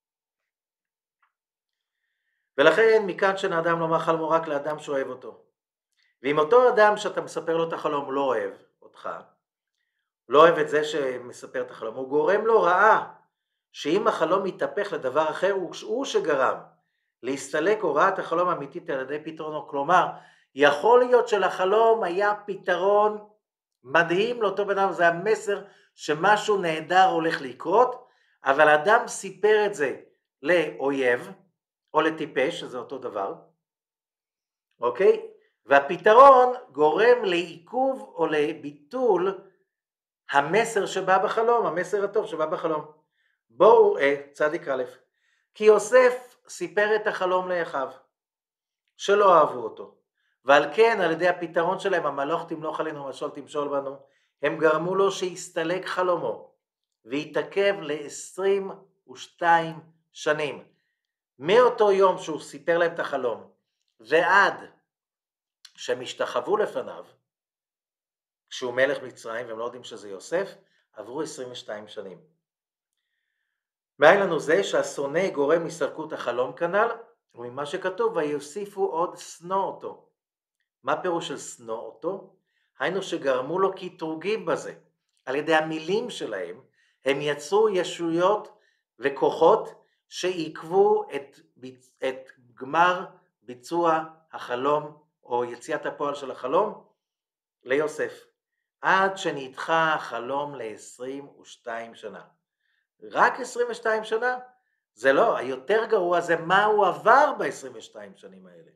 ולכן מכאן שנאדם לומר חלמו רק לאדם שאוהב אותו. ואם אותו אדם שאתה מספר לו את החלום לא אוהב אותך, לא אוהב את זה שמספר את החלום, הוא גורם לו רעה, שאם החלום מתהפך לדבר אחר, הוא שגרם להסתלק הוראת החלום האמיתית על ידי פתרונו. כלומר, יכול להיות שלחלום היה פתרון מדהים לאותו בן אדם, זה המסר שמשהו נהדר הולך לקרות, אבל אדם סיפר את זה לאויב או לטיפש, שזה אותו דבר, אוקיי? והפתרון גורם לעיכוב או לביטול המסר שבא בחלום, המסר הטוב שבא בחלום. בואו, צדיק א', כי יוסף סיפר את החלום לאחיו, שלא אהבו אותו, ועל כן על ידי הפתרון שלהם, המלוך תמלוך עלינו ומשול תמשול בנו, הם גרמו לו שיסתלק חלומו, והתעכב ל-22 שנים. מאותו יום שהוא סיפר להם את החלום, ועד שהם השתחוו לפניו, כשהוא מלך מצרים, והם לא יודעים שזה יוסף, עברו 22 שנים. מאין לנו זה שהשונא גורם מסלקות החלום כנ"ל, וממה שכתוב, ויוסיפו עוד שנוא אותו. מה פירוש של שנוא אותו? היינו שגרמו לו קטרוגים בזה. על ידי המילים שלהם, הם יצרו ישויות וכוחות שעיכבו את גמר ביצוע החלום, או יציאת הפועל של החלום, ליוסף. עד שנדחה החלום ל-22 שנה. רק 22 שנה? זה לא, היותר גרוע זה מה הוא עבר ב-22 שנים האלה.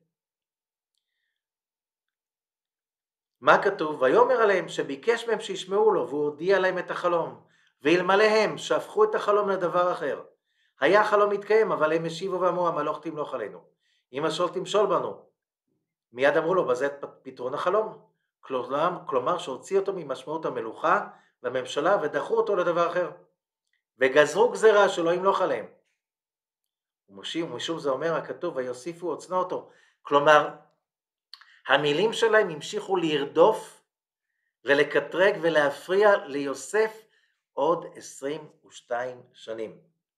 מה כתוב? ויאמר עליהם שביקש מהם שישמעו לו, והוא הודיע להם את החלום, ואלמלא הם שהפכו את החלום לדבר אחר. היה החלום מתקיים, אבל הם השיבו ואמרו, המלוך תמלוך עלינו, אם משול תמשול בנו. מיד אמרו לו, בזה פתרון החלום. כלומר שהוציא אותו ממשמעות המלוכה והממשלה, ודחו אותו לדבר אחר. וגזרו גזרה שלא ימלוך עליהם. ומשום זה אומר הכתוב, ויוסיפו עוד שנוא אותו. כלומר, המילים שלהם המשיכו לרדוף ולקטרג ולהפריע ליוסף עוד 22 שנים.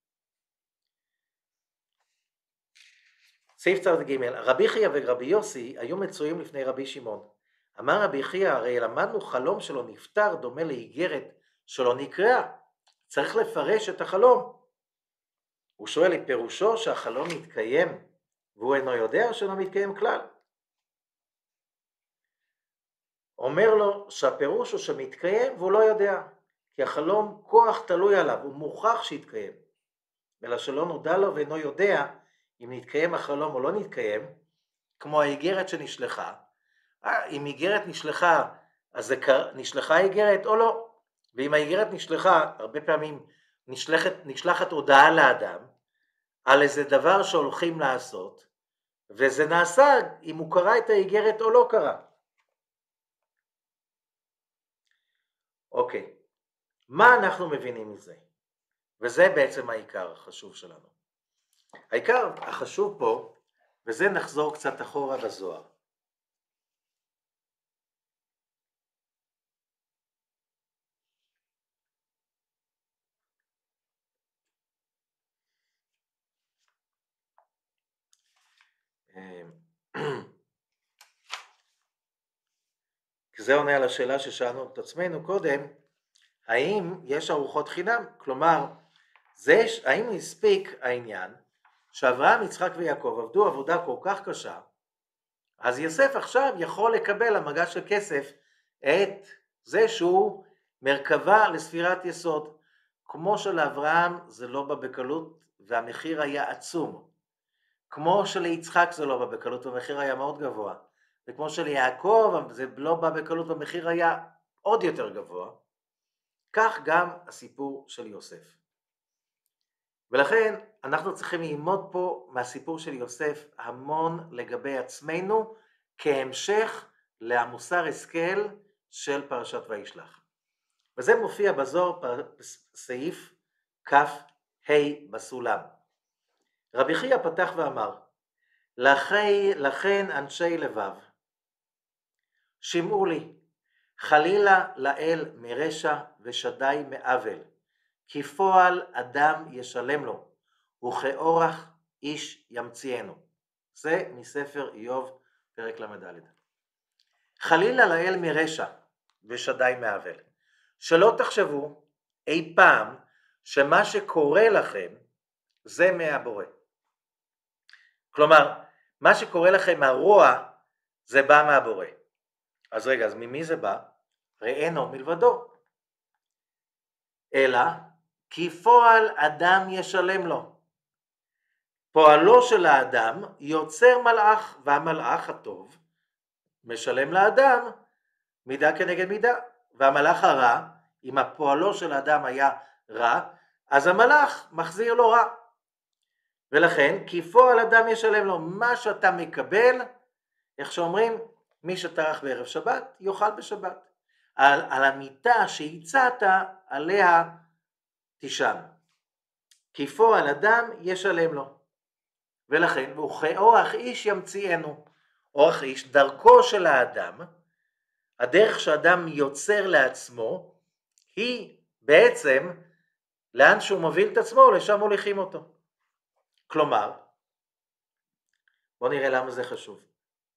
סעיף צד ג' רבי חייא ורבי יוסי היו מצויים לפני רבי שמעון. אמר רבי חייא, הרי למדנו חלום שלו נפטר דומה לאיגרת שלא נקראה. צריך לפרש את החלום. הוא שואל לי, פירושו שהחלום מתקיים והוא אינו יודע שלא מתקיים כלל? אומר לו שהפירוש הוא שמתקיים והוא לא יודע, כי החלום כוח תלוי עליו, הוא מוכרח שיתקיים, אלא שלא נודע לו ואינו יודע אם נתקיים החלום או לא נתקיים, כמו האיגרת שנשלחה. אם איגרת נשלחה, אז נשלחה איגרת או לא? ואם האיגרת נשלחה, הרבה פעמים נשלחת הודעה לאדם על איזה דבר שהולכים לעשות, וזה נעשה אם הוא קרא את האיגרת או לא קרא. אוקיי, מה אנחנו מבינים מזה? וזה בעצם העיקר החשוב שלנו. העיקר החשוב פה, וזה נחזור קצת אחורה בזוהר. זה עונה על השאלה ששאלנו את עצמנו קודם, האם יש ארוחות חינם? כלומר, האם הספיק העניין שאברהם, יצחק ויעקב עבדו עבודה כל כך קשה, אז יוסף עכשיו יכול לקבל המגע של כסף את זה שהוא מרכבה לספירת יסוד. כמו שלאברהם זה לא בא בקלות והמחיר היה עצום, כמו שליצחק זה לא בא בקלות והמחיר היה מאוד גבוה, וכמו שליעקב זה לא בא בקלות והמחיר היה עוד יותר גבוה, כך גם הסיפור של יוסף. ולכן אנחנו צריכים ללמוד פה מהסיפור של יוסף המון לגבי עצמנו, כהמשך למוסר השכל של פרשת וישלח. וזה מופיע בזוהר סעיף כ"ה בסולם. רבי חייא פתח ואמר, לכן אנשי לבב, שמעו לי, חלילה לאל מרשע ושדי מעוול, כי פועל אדם ישלם לו, וכאורח איש ימציאנו. זה מספר איוב פרק למד. חלילה לאל מרשע ושדי מעוול. שלא תחשבו אי פעם שמה שקורה לכם זה מהבורא. כלומר, מה שקורה לכם הרוע זה בא מהבורא. אז רגע, אז ממי זה בא? ראינו מלבדו. אלא, כי פועל אדם ישלם לו. פועלו של האדם יוצר מלאך, והמלאך הטוב משלם לאדם מידה כנגד מידה. והמלאך הרע, אם הפועלו של האדם היה רע, אז המלאך מחזיר לו רע. ולכן, כי פועל אדם ישלם לו. מה שאתה מקבל, איך שאומרים, מי שטרח בערב שבת, יאכל בשבת. על המיטה שהצעת, עליה תישן. כי פועל אדם ישלם לו. ולכן, וכאורח איש ימציאנו. אורח איש, דרכו של האדם, הדרך שאדם יוצר לעצמו, היא בעצם, לאן שהוא מוביל את עצמו, לשם מוליכים אותו. כלומר, בואו נראה למה זה חשוב.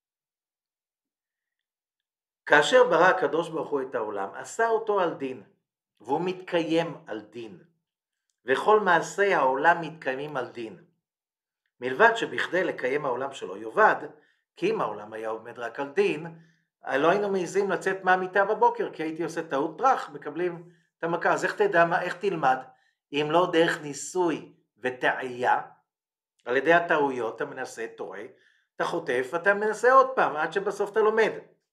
כאשר ברא הקדוש ברוך הוא את העולם, עשה אותו על דין, והוא מתקיים על דין, וכל מעשי העולם מתקיימים על דין. מלבד שבכדי לקיים העולם שלו יאבד, כי אם העולם היה עומד רק על דין, לא היינו מעיזים לצאת מהמיטה בבוקר, כי הייתי עושה טעות טרח, מקבלים את המכה. אז איך תדע, איך תלמד, אם לא דרך ניסוי וטעייה, על ידי הטעויות אתה מנסה, טועה, אתה חוטף, אתה מנסה עוד פעם, עד שבסוף אתה לומד.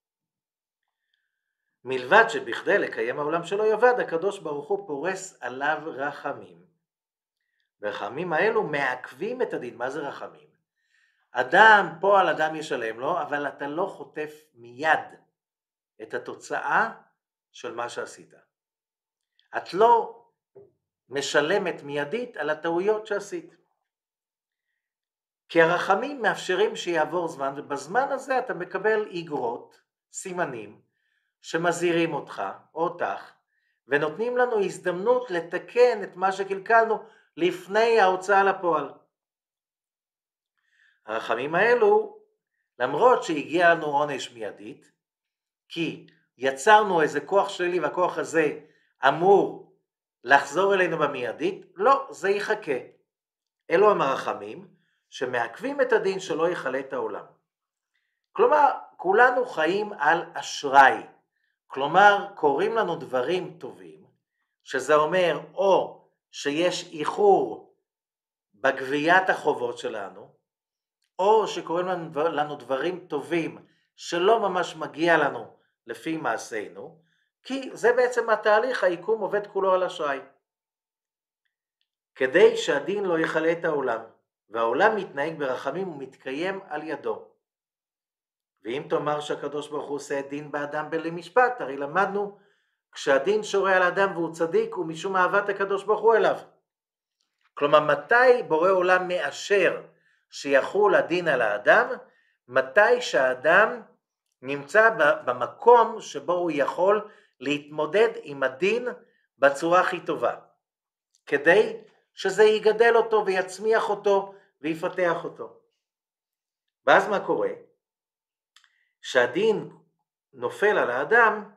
מלבד שבכדי לקיים העולם שלו יאבד, הקדוש ברוך הוא פורס עליו רחמים. ורחמים האלו מעכבים את הדין. מה זה רחמים? אדם, פועל אדם ישלם לו, אבל אתה לא חוטף מיד את התוצאה של מה שעשית. את לא משלמת מיידית על הטעויות שעשית. כי הרחמים מאפשרים שיעבור זמן, ובזמן הזה אתה מקבל איגרות, סימנים, שמזהירים אותך או אותך, ונותנים לנו הזדמנות לתקן את מה שקלקלנו לפני ההוצאה לפועל. הרחמים האלו, למרות שהגיע לנו עונש מיידית, כי יצרנו איזה כוח שלילי והכוח הזה אמור לחזור אלינו במיידית, לא, זה יחכה. אלו הם הרחמים שמעכבים את הדין שלא יחלה את העולם. כלומר, כולנו חיים על אשראי. כלומר, קוראים לנו דברים טובים, שזה אומר או שיש איחור בגביית החובות שלנו, או שקוראים לנו דברים טובים שלא ממש מגיע לנו לפי מעשינו, כי זה בעצם התהליך, היקום עובד כולו על אשראי. כדי שהדין לא יחלה את העולם, והעולם מתנהג ברחמים ומתקיים על ידו. ואם תאמר שהקדוש ברוך הוא עושה דין באדם בלי משפט, הרי למדנו, כשהדין שורה על האדם והוא צדיק, הוא משום אהבת הקדוש ברוך הוא אליו. כלומר, מתי בורא עולם מאשר שיחול הדין על האדם? מתי שהאדם נמצא במקום שבו הוא יכול להתמודד עם הדין בצורה הכי טובה, כדי שזה יגדל אותו ויצמיח אותו ויפתח אותו. ואז מה קורה? שהדין נופל על האדם,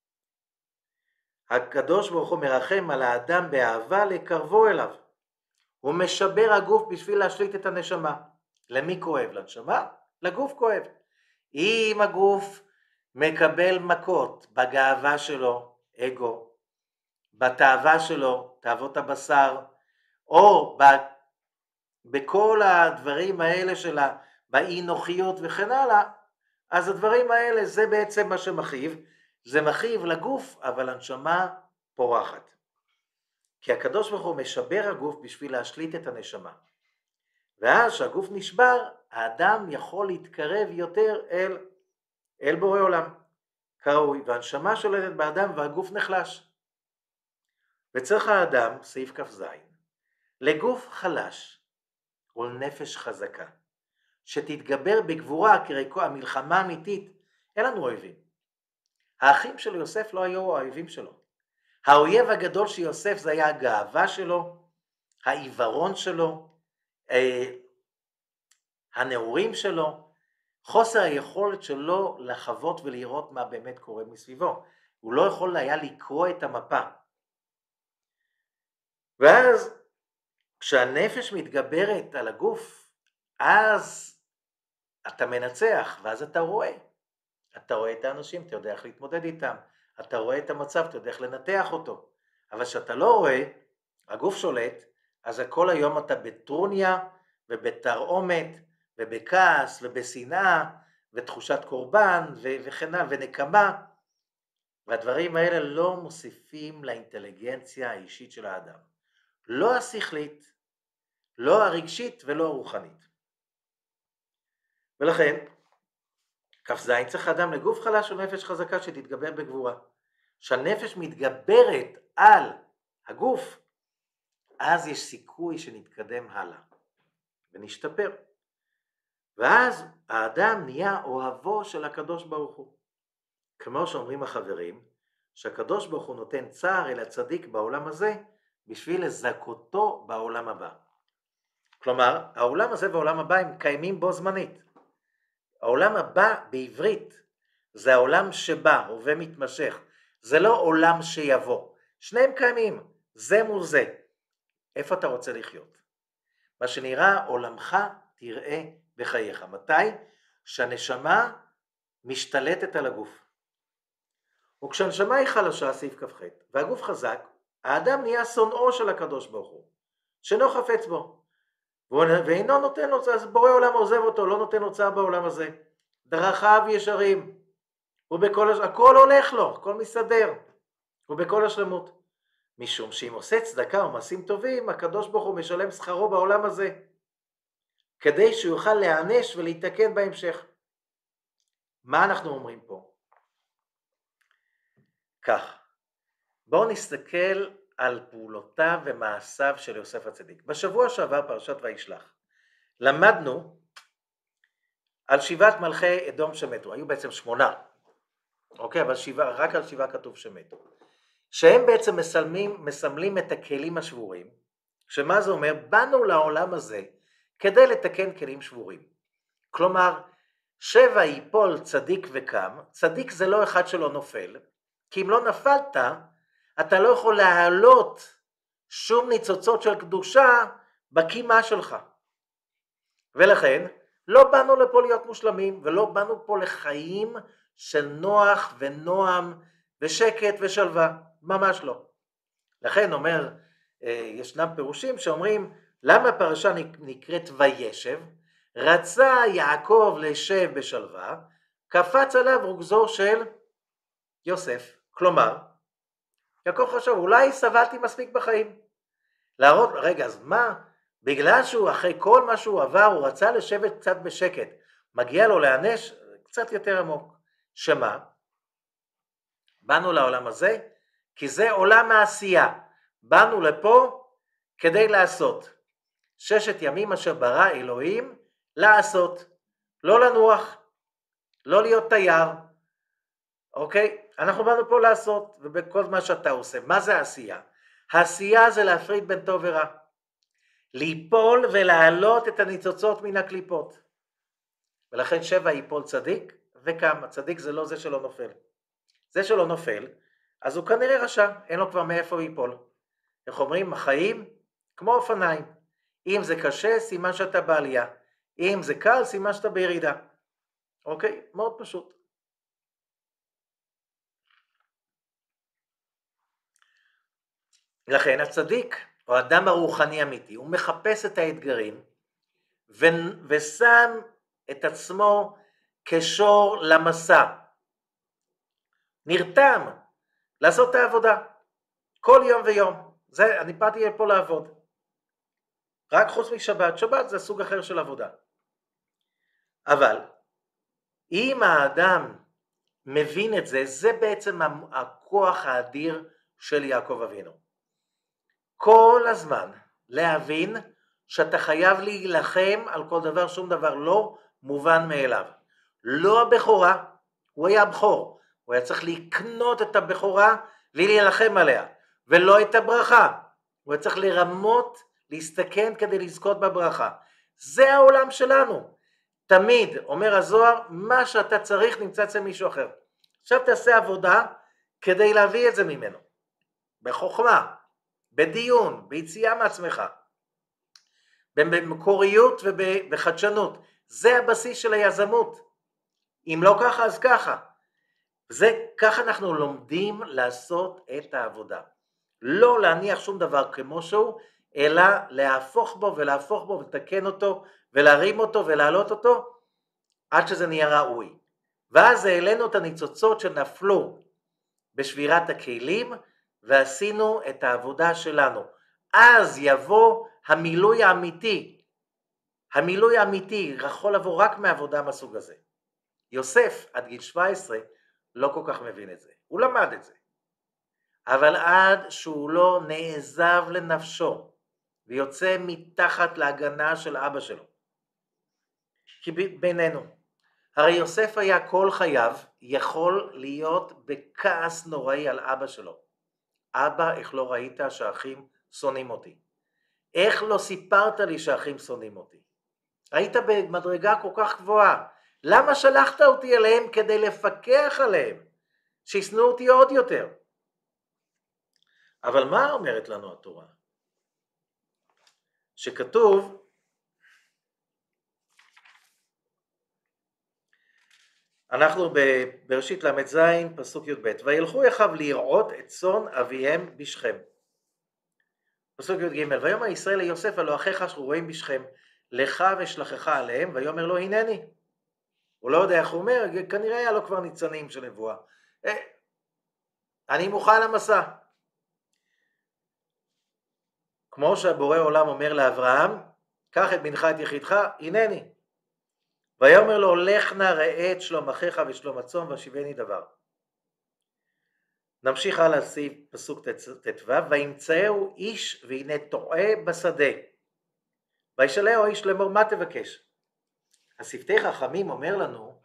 הקדוש ברוך הוא מרחם על האדם באהבה לקרבו אליו. הוא משבר הגוף בשביל להשליט את הנשמה. למי כואב? לנשמה? לגוף כואב. אם הגוף מקבל מכות בגאווה שלו, אגו, בתאווה שלו, תאוות הבשר, או בכל הדברים האלה שלה, באי נוחיות וכן הלאה, אז הדברים האלה זה בעצם מה שמכאיב, זה מכאיב לגוף, אבל הנשמה פורחת. כי הקדוש ברוך הוא משבר הגוף בשביל להשליט את הנשמה. ואז שהגוף נשבר, האדם יכול להתקרב יותר אל בורא עולם. כראוי, והנשמה שולטת באדם והגוף נחלש. וצריך האדם, סעיף כ"ז, לגוף חלש ולנפש חזקה, שתתגבר בגבורה, כי הרי המלחמה האמיתית, אין לנו אויבים. האחים של יוסף לא היו האויבים שלו. האויב הגדול של יוסף זה היה הגאווה שלו, העיוורון שלו, הנעורים שלו, חוסר היכולת שלו לחוות ולראות מה באמת קורה מסביבו. הוא לא יכול היה לקרוא את המפה. ואז כשהנפש מתגברת על הגוף, אז אתה מנצח, ואז אתה רואה. אתה רואה את האנשים, אתה יודע איך להתמודד איתם, אתה רואה את המצב, אתה יודע איך לנתח אותו, אבל כשאתה לא רואה, הגוף שולט, אז כל היום אתה בטרוניה ובתרעומת ובכעס ובשנאה ותחושת קורבן וכן הלאה ונקמה, והדברים האלה לא מוסיפים לאינטליגנציה האישית של האדם, לא השכלית, לא הרגשית ולא הרוחנית. ולכן, כ"ז צריך אדם לגוף חלש ונפש חזקה שתתגבר בגבורה. שהנפש מתגברת על הגוף, אז יש סיכוי שנתקדם הלאה ונשתפר. ואז האדם נהיה אוהבו של הקדוש ברוך הוא. כמו שאומרים החברים, שהקדוש ברוך הוא נותן צער אל הצדיק בעולם הזה, בשביל לזכותו בעולם הבא. כלומר, העולם הזה והעולם הבא הם קיימים בו זמנית. העולם הבא בעברית זה העולם שבא, הווה מתמשך, זה לא עולם שיבוא, שניהם קיימים, זה מול זה. איפה אתה רוצה לחיות? מה שנראה עולמך תראה בחייך. מתי? שהנשמה משתלטת על הגוף. וכשהנשמה היא חלשה, סעיף כ"ח, והגוף חזק, האדם נהיה שונאו של הקדוש ברוך הוא, שאינו חפץ בו, ואינו נותן לו, אז בורא עולם עוזב אותו, לא נותן לו צער בעולם הזה. דרכיו ישרים, הכל הולך לו, הכל מסתדר, ובכל השלמות. משום שאם עושה צדקה ומעשים טובים, הקדוש ברוך הוא משלם שכרו בעולם הזה, כדי שהוא יוכל להיענש ולהתקן בהמשך. מה אנחנו אומרים פה? כך, בואו נסתכל על פעולותיו ומעשיו של יוסף הצדיק. בשבוע שעבר פרשת וישלח, למדנו על 7 מלכי אדום שמתו, היו בעצם 8, אוקיי, אבל רק על 7 כתוב שמתו, שהם בעצם מסמלים את הכלים השבורים, שמה זה אומר? באנו לעולם הזה כדי לתקן כלים שבורים. כלומר, 7 ייפול צדיק וקם, צדיק זה לא אחד שלא נופל, כי אם לא נפלת, אתה לא יכול להעלות שום ניצוצות של קדושה בקימה שלך. ולכן, לא באנו לפה להיות מושלמים, ולא באנו פה לחיים של נוח ונועם ושקט ושלווה, ממש לא. לכן אומר, ישנם פירושים שאומרים, למה הפרשה נקראת וישב? רצה יעקב לשב בשלווה, קפץ עליו רוגזו של יוסף. כלומר, יעקב חשב, אולי סבלתי מספיק בחיים. להראות, רגע, אז מה? בגלל שהוא אחרי כל מה שהוא עבר, הוא רצה לשבת קצת בשקט. מגיע לו להענש קצת יותר עמוק. שמה? באנו לעולם הזה, כי זה עולם העשייה. באנו לפה כדי לעשות. 6 ימים אשר ברא אלוהים לעשות. לא לנוח, לא להיות תייר. אוקיי? אנחנו באנו פה לעשות, ובכל מה שאתה עושה. מה זה העשייה? העשייה זה להפריד בין טוב ורע. ליפול ולהעלות את הניצוצות מן הקליפות. ולכן 7 ייפול צדיק וקם. הצדיק זה לא זה שלא נופל. זה שלא נופל, אז הוא כנראה רשע, אין לו כבר מאיפה ייפול. איך אומרים? החיים כמו אופניים. אם זה קשה, סימן שאתה בעלייה. אם זה קל, סימן שאתה בירידה. אוקיי? מאוד פשוט. לכן הצדיק, או האדם הרוחני אמיתי, הוא מחפש את האתגרים, ושם את עצמו כשור למסע. נרתם לעשות את העבודה, כל יום ויום. אני באתי פה לעבוד. רק חוץ משבת, שבת זה סוג אחר של עבודה. אבל, אם האדם מבין את זה, זה בעצם הכוח האדיר של יעקב אבינו. כל הזמן להבין שאתה חייב להילחם על כל דבר, שום דבר לא מובן מאליו. לא הבכורה, הוא היה בכור, הוא היה צריך לקנות את הבכורה ולהילחם עליה, ולא את הברכה, הוא היה צריך לרמות, להסתכן כדי לזכות בברכה. זה העולם שלנו. תמיד, אומר הזוהר, מה שאתה צריך נמצא אצל מישהו אחר. עכשיו תעשה עבודה כדי להביא את זה ממנו. בחוכמה, בדיון, ביציאה מעצמך, במקוריות ובחדשנות. זה הבסיס של היזמות. אם לא ככה אז ככה. כך אנחנו לומדים לעשות את העבודה. לא להניח שום דבר כמו שהוא, אלא להפוך בו ולהפוך בו ולתקן אותו ולהרים אותו ולהעלות אותו עד שזה נהיה ראוי. ואז העלינו את הניצוצות שנפלו בשבירת הכלים ועשינו את העבודה שלנו. אז יבוא המילוי האמיתי. המילוי האמיתי יכול לבוא רק מעבודה מהסוג הזה. יוסף עד גיל 17 לא כל כך מבין את זה. הוא למד את זה. אבל עד שהוא לא נעזב לנפשו ויוצא מתחת להגנה של אבא שלו. כי בינינו, הרי יוסף היה כל חייו יכול להיות בכעס נוראי על אבא שלו. אבא, איך לא ראית שהאחים שונאים אותי? איך לא סיפרת לי שהאחים שונאים אותי? היית במדרגה כל כך גבוהה. למה שלחת אותי אליהם כדי לפקח עליהם? שישנאו אותי עוד יותר. אבל מה אומרת לנו התורה? שכתוב, אנחנו בראשית ל"ז פסוק י"ב, וילכו אחיו לרעות את צאן אביהם בשכם. פסוק י"ג, ויאמר ישראל ליוסף, הלא אחיך שרועים בשכם, לך ושלחך עליהם, ויאמר לו הנני. הוא לא יודע איך הוא אומר, כנראה היה לו כבר ניצנים של נבואה. אני מוכן למסע. כמו שהבורא עולם אומר לאברהם, קח את בנך את יחידך, הנני. ויאמר לו, לך נא ראה את שלום אחיך ושלום הצאן והשיבני דבר. נמשיך הלאה לסעיף פסוק ט"ו, וימצאהו איש והנה טועה בשדה. וישאלהו האיש לאמור, מה תבקש? השפתי חכמים אומר לנו,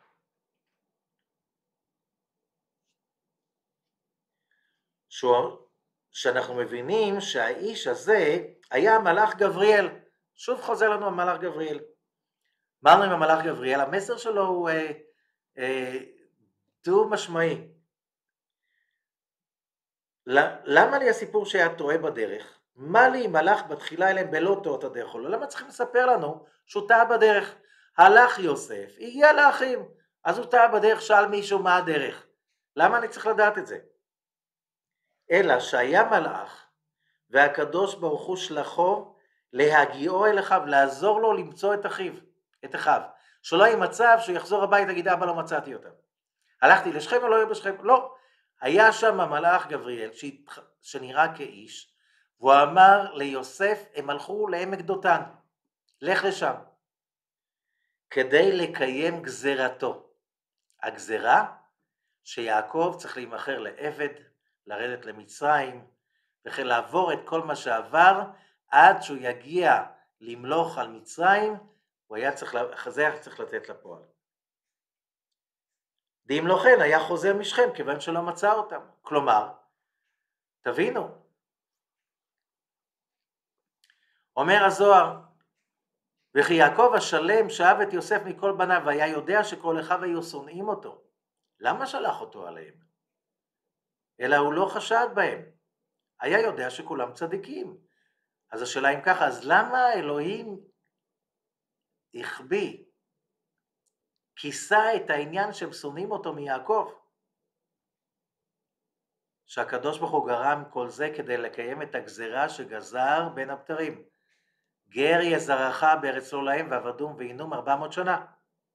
שאנחנו מבינים שהאיש הזה היה המלאך גבריאל. שוב חוזר לנו המלאך גבריאל. מה אומרים המלאך גבריאל? המסר שלו הוא דו משמעי. למה לי הסיפור שהיה טועה בדרך? מה לי אם הלך בתחילה אליהם בלא טועות הדרך? לא, למה צריכים לספר לנו שהוא טעה בדרך? הלך יוסף, הגיע לאחים, אז הוא טעה בדרך, שאל מישהו מה הדרך. למה אני צריך לדעת את זה? אלא שהיה מלאך, והקדוש ברוך הוא שלחו להגיעו אל אחיו, לעזור לו למצוא את אחיו. שלא יהיה מצב שהוא יחזור הביתה, יגיד אבא לא מצאתי אותם. הלכתי לשכם או לא יהיה בשכם? לא. היה שם המלאך גבריאל שנראה כאיש, והוא אמר ליוסף, הם הלכו לעמק דותן, לך לשם, כדי לקיים גזרתו. הגזרה שיעקב צריך להימכר לעבד, לרדת למצרים, וכן לעבור את כל מה שעבר, עד שהוא יגיע למלוך על מצרים, הוא היה צריך לתת לפועל. ואם לא כן, היה חוזר משכם, כיוון שלא מצא אותם. כלומר, תבינו, אומר הזוהר, וכי יעקב השלם שאהב את יוסף מכל בניו, והיה יודע שכל אחיו היו שונאים אותו. למה שלח אותו עליהם? אלא הוא לא חשד בהם. היה יודע שכולם צדיקים. אז השאלה אם ככה, אז למה אלוהים הכביד, כיסה את העניין שהם שונאים אותו מיעקב? שהקדוש ברוך הוא גרם כל זה כדי לקיים את הגזרה שגזר בין הבתרים. גר יזרעך בארץ לא להם ועבדום ועינום 400 שנה.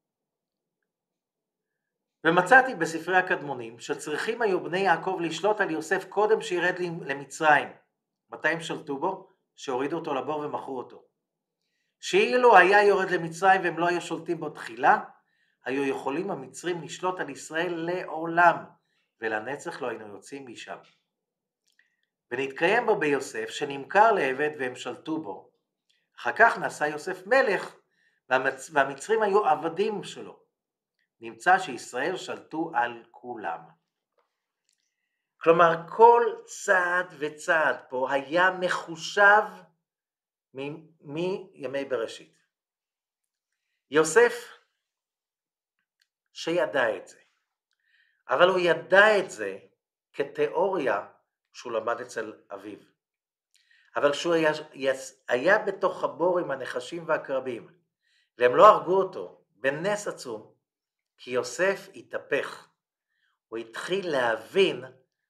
ומצאתי בספרי הקדמונים שצריכים היו בני יעקב לשלוט על יוסף קודם שירד למצרים. מתי הם שלטו בו? שהורידו אותו לבור ומכרו אותו. שאילו היה יורד למצרים והם לא היו שולטים בו תחילה, היו יכולים המצרים לשלוט על ישראל לעולם, ולנצח לא היינו יוצאים משם. ונתקיים בו ביוסף שנמכר לעבד והם שלטו בו. אחר כך נעשה יוסף מלך, והמצרים היו עבדים שלו. נמצא שישראל שלטו על כולם. כלומר, כל צעד וצעד פה היה מחושב מימי בראשית. יוסף שידע את זה, אבל הוא ידע את זה כתיאוריה שהוא למד אצל אביו. אבל כשהוא היה בתוך הבור עם הנחשים והקרבים, והם לא הרגו אותו בנס עצום, כי יוסף התהפך. הוא התחיל להבין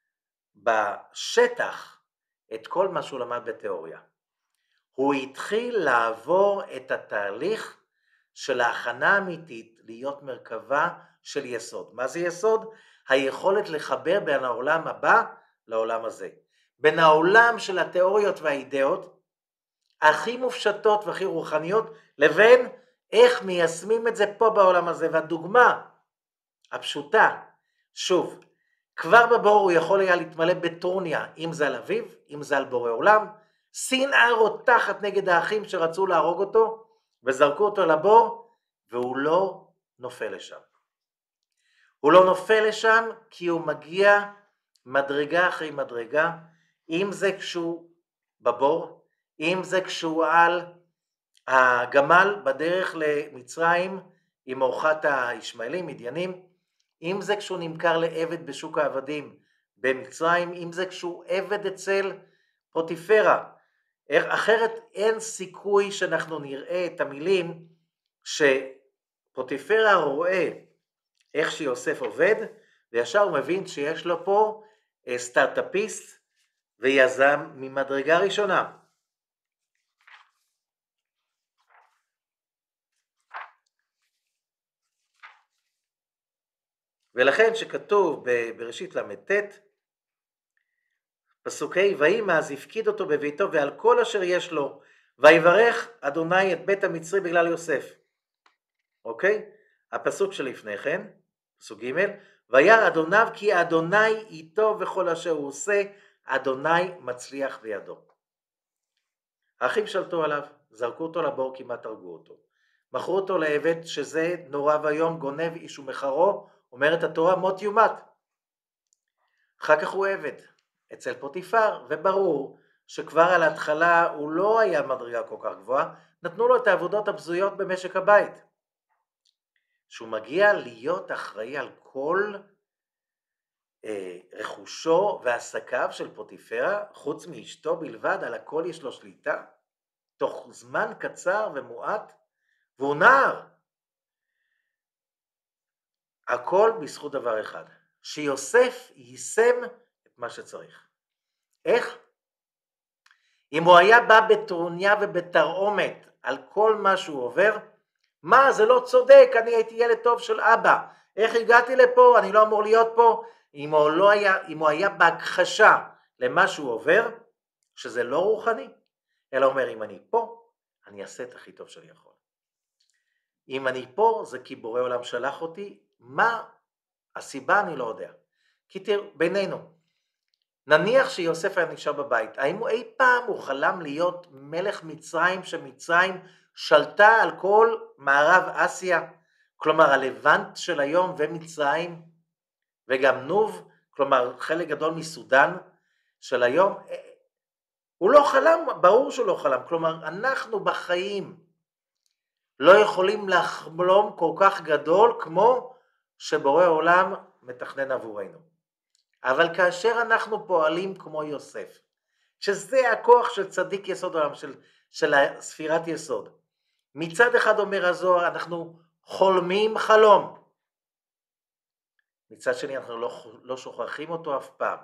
בשטח את כל מה שהוא למד בתיאוריה. הוא התחיל לעבור את התהליך של ההכנה האמיתית להיות מרכבה של יסוד. מה זה יסוד? היכולת לחבר בין העולם הבא לעולם הזה. בין העולם של התיאוריות והאידאות, הכי מופשטות והכי רוחניות, לבין איך מיישמים את זה פה בעולם הזה. והדוגמה הפשוטה, שוב, כבר בבור הוא יכול היה להתמלא בטרוניה, אם זה על אביו, אם זה על בורא עולם, שנאה רותחת נגד האחים שרצו להרוג אותו, וזרקו אותו לבור, והוא לא נופל לשם. הוא לא נופל לשם כי הוא מגיע מדרגה אחרי מדרגה, אם זה כשהוא בבור, אם זה כשהוא על הגמל בדרך למצרים עם אורחת הישמעאלים, מדיינים, אם זה כשהוא נמכר לעבד בשוק העבדים במצרים, אם זה כשהוא עבד אצל פוטיפרה. אחרת אין סיכוי שאנחנו נראה את המילים שפוטיפרה רואה איך שיוסף עובד, וישר הוא מבין שיש לו פה סטארט-אפיסט ויזם ממדרגה ראשונה. ולכן שכתוב בראשית למ"ט, פסוקי ויהי אז הפקיד אותו בביתו ועל כל אשר יש לו, ויברך אדוני את בית המצרי בגלל יוסף. אוקיי? הפסוק שלפני כן, פסוק ג', וירא אדוניו כי אדוני איתו וכל אשר הוא עושה, אדוני מצליח בידו. האחים שלטו עליו, זרקו אותו לבור, כמעט הרגו אותו. מכרו אותו לעבד, שזה נורא ויום, גונב איש ומחרו, אומרת התורה מות יומת. אחר כך הוא עבד אצל פוטיפר, וברור שכבר על ההתחלה הוא לא היה מדרגה כל כך גבוהה, נתנו לו את העבודות הבזויות במשק הבית. שהוא מגיע להיות אחראי על כל רכושו ועסקיו של פוטיפרה, חוץ מאשתו בלבד, על הכל יש לו שליטה, תוך זמן קצר ומועט, והוא נער. הכל בזכות דבר אחד, שיוסף יישם את מה שצריך. איך? אם הוא היה בא בטרוניה ובתרעומת על כל מה שהוא עובר, מה, זה לא צודק, אני הייתי ילד טוב של אבא, איך הגעתי לפה, אני לא אמור להיות פה. אם הוא היה בהכחשה למה שהוא עובר, שזה לא רוחני, אלא אומר, אם אני פה, אני אעשה את הכי טוב שאני יכול. אם אני פה, זה כי בורא עולם שלח אותי, מה הסיבה אני לא יודע. כי תראו, בינינו, נניח שיוסף היה נשאר בבית, האם הוא אי פעם הוא חלם להיות מלך מצרים, שמצרים שלטה על כל מערב אסיה, כלומר הלבנט של היום ומצרים, וגם נוב, כלומר חלק גדול מסודן של היום, הוא לא חלם, ברור שהוא לא חלם, כלומר אנחנו בחיים לא יכולים לחלום כל כך גדול כמו שבורא עולם מתכנן עבורנו. אבל כאשר אנחנו פועלים כמו יוסף, שזה הכוח של צדיק יסוד העולם, של ספירת יסוד, מצד אחד אומר הזוהר, אנחנו חולמים חלום, מצד שני אנחנו לא שוכחים אותו אף פעם,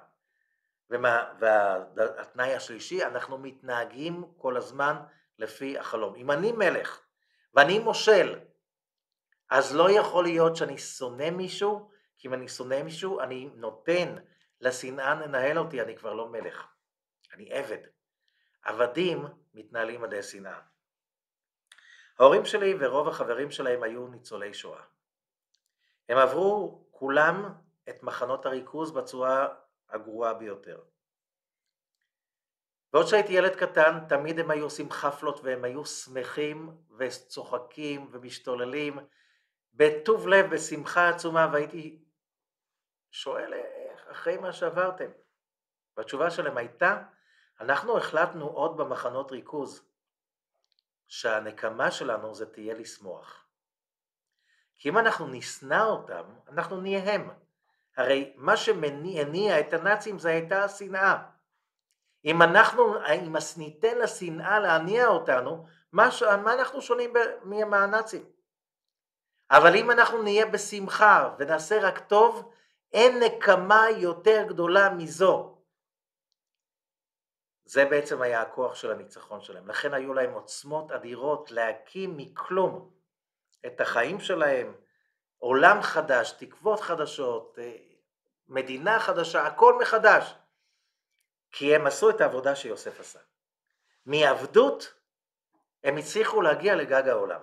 והתנאי השלישי, אנחנו מתנהגים כל הזמן לפי החלום. אם אני מלך ואני מושל, אז לא יכול להיות שאני שונא מישהו, כי אם אני שונא מישהו, אני נותן לשנאה לנהל אותי, אני כבר לא מלך, אני עבד. עבדים מתנהלים על ידי שנאה. ההורים שלי ורוב החברים שלהם היו ניצולי שואה. הם עברו כולם את מחנות הריכוז בצורה הגרועה ביותר. ועוד שהייתי ילד קטן, תמיד הם היו עושים חפלות, והם היו שמחים וצוחקים ומשתוללים, בטוב לב, בשמחה עצומה, והייתי שואל איך אחרי מה שעברתם. והתשובה שלהם הייתה, אנחנו החלטנו עוד במחנות ריכוז, שהנקמה שלנו זה תהיה לשמוח. כי אם אנחנו נשנא אותם, אנחנו נהיה הם. הרי מה שמניע את הנאצים זה הייתה השנאה. אם ניתן לשנאה להניע אותנו, מה אנחנו שונים מהנאצים? אבל אם אנחנו נהיה בשמחה ונעשה רק טוב, אין נקמה יותר גדולה מזו. זה בעצם היה הכוח של הניצחון שלהם. לכן היו להם עוצמות אדירות להקים מכלום את החיים שלהם, עולם חדש, תקוות חדשות, מדינה חדשה, הכל מחדש. כי הם עשו את העבודה שיוסף עשה. מעבדות הם הצליחו להגיע לגג העולם.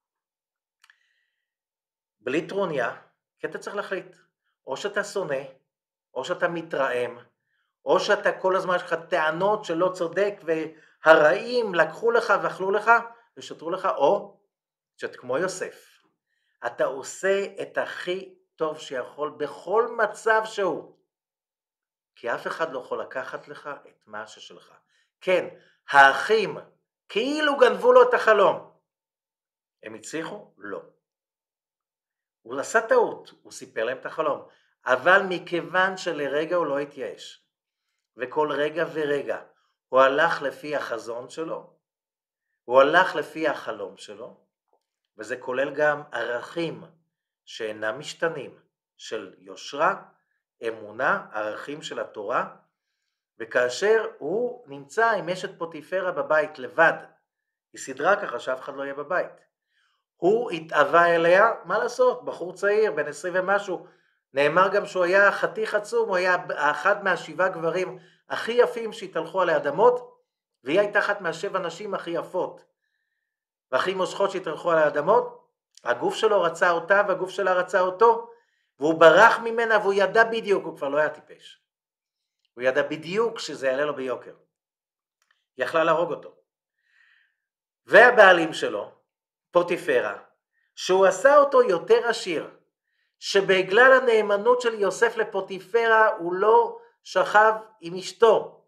בלי טרוניה, כי אתה צריך להחליט. או שאתה שונא, או שאתה מתרעם, או שאתה כל הזמן יש לך טענות שלא צודק, והרעים לקחו לך ואכלו לך ושתרו לך, או שאתה כמו יוסף. אתה עושה את הכי טוב שיכול בכל מצב שהוא. כי אף אחד לא יכול לקחת לך את מה ששלך. כן, האחים כאילו גנבו לו את החלום. הם הצליחו? לא. הוא עשה טעות, הוא סיפר להם את החלום. אבל מכיוון שלרגע הוא לא התייאש, וכל רגע ורגע הוא הלך לפי החזון שלו, הוא הלך לפי החלום שלו, וזה כולל גם ערכים שאינם משתנים, של יושרה, אמונה, ערכים של התורה, וכאשר הוא נמצא עם אשת פוטיפרה בבית לבד, היא סדרה ככה שאף אחד לא יהיה בבית, הוא התאווה אליה, מה לעשות, בחור צעיר, בן 20 ומשהו, נאמר גם שהוא היה חתיך עצום, הוא היה אחד מהשבעה גברים הכי יפים שהתהלכו על האדמות, והיא הייתה אחת מהשבע נשים הכי יפות, והכי מושכות שהתהלכו על האדמות, הגוף שלו רצה אותה והגוף שלה רצה אותו, והוא ברח ממנה והוא ידע בדיוק, הוא כבר לא היה טיפש, הוא ידע בדיוק שזה יעלה לו ביוקר, יכלה להרוג אותו. והבעלים שלו, פוטיפרה, שהוא עשה אותו יותר עשיר, שבגלל הנאמנות של יוסף לפוטיפרה הוא לא שכב עם אשתו.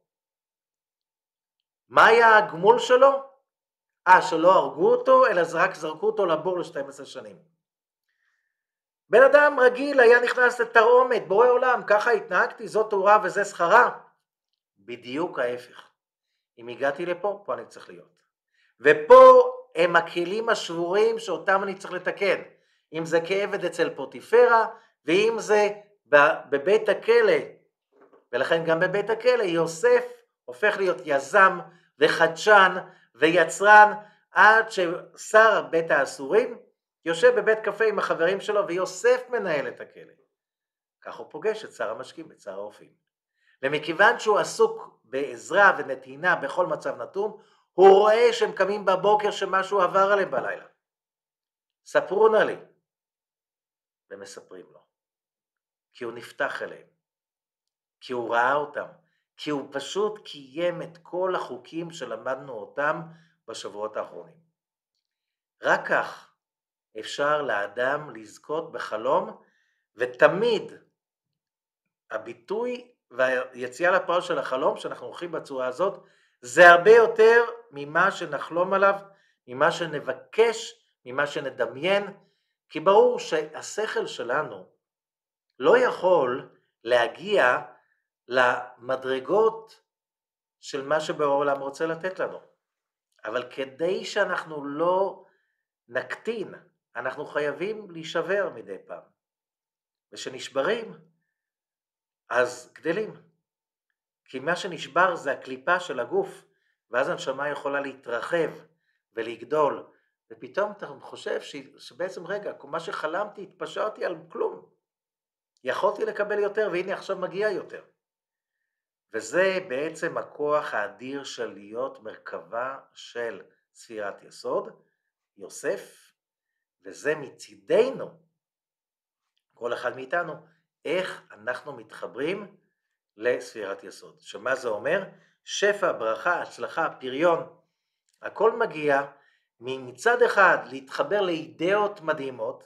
מה היה הגמול שלו? שלא הרגו אותו, אלא רק זרקו אותו לבור ל-12 שנים. בן אדם רגיל היה נכנס לתרעומת, בורא עולם, ככה התנהגתי, זאת תורה וזה שכרה. בדיוק ההפך. אם הגעתי לפה, פה אני צריך להיות. ופה הם הכלים השבורים שאותם אני צריך לתקן. אם זה כעבד אצל פוטיפרה, ואם זה בבית הכלא. ולכן גם בבית הכלא יוסף הופך להיות יזם וחדשן ויצרן, עד ששר בית האסורים יושב בבית קפה עם החברים שלו, ויוסף מנהל את הכלא. כך הוא פוגש את שר המשקים, את שר האופים. ומכיוון שהוא עסוק בעזרה ונתינה בכל מצב נתון, הוא רואה שהם קמים בבוקר שמשהו עבר עליהם בלילה. ספרו נא לי. ומספרים לו. כי הוא נפתח אליהם. כי הוא ראה אותם. כי הוא פשוט קיים את כל החוקים שלמדנו אותם בשבועות האחרונים. רק כך אפשר לאדם לזכות בחלום, ותמיד הביטוי והיציאה לפועל של החלום שאנחנו הולכים בצורה הזאת, זה הרבה יותר ממה שנחלום עליו, ממה שנבקש, ממה שנדמיין, כי ברור שהשכל שלנו לא יכול להגיע למדרגות של מה שבעולם רוצה לתת לנו. אבל כדי שאנחנו לא נקטין, אנחנו חייבים להישבר מדי פעם. ושנשברים, אז גדלים. כי מה שנשבר זה הקליפה של הגוף, ואז הנשמה יכולה להתרחב ולגדול, ופתאום אתה חושב שבעצם רגע, מה שחלמתי, התפשרתי על כלום. יכולתי לקבל יותר, והנה עכשיו מגיע יותר. וזה בעצם הכוח האדיר של להיות מרכבה של ספירת יסוד, יוסף, וזה מצידנו, כל אחד מאיתנו, איך אנחנו מתחברים לספירת יסוד. שמה זה אומר? שפע, ברכה, הצלחה, פריון, הכל מגיע מצד אחד להתחבר לאידאות מדהימות,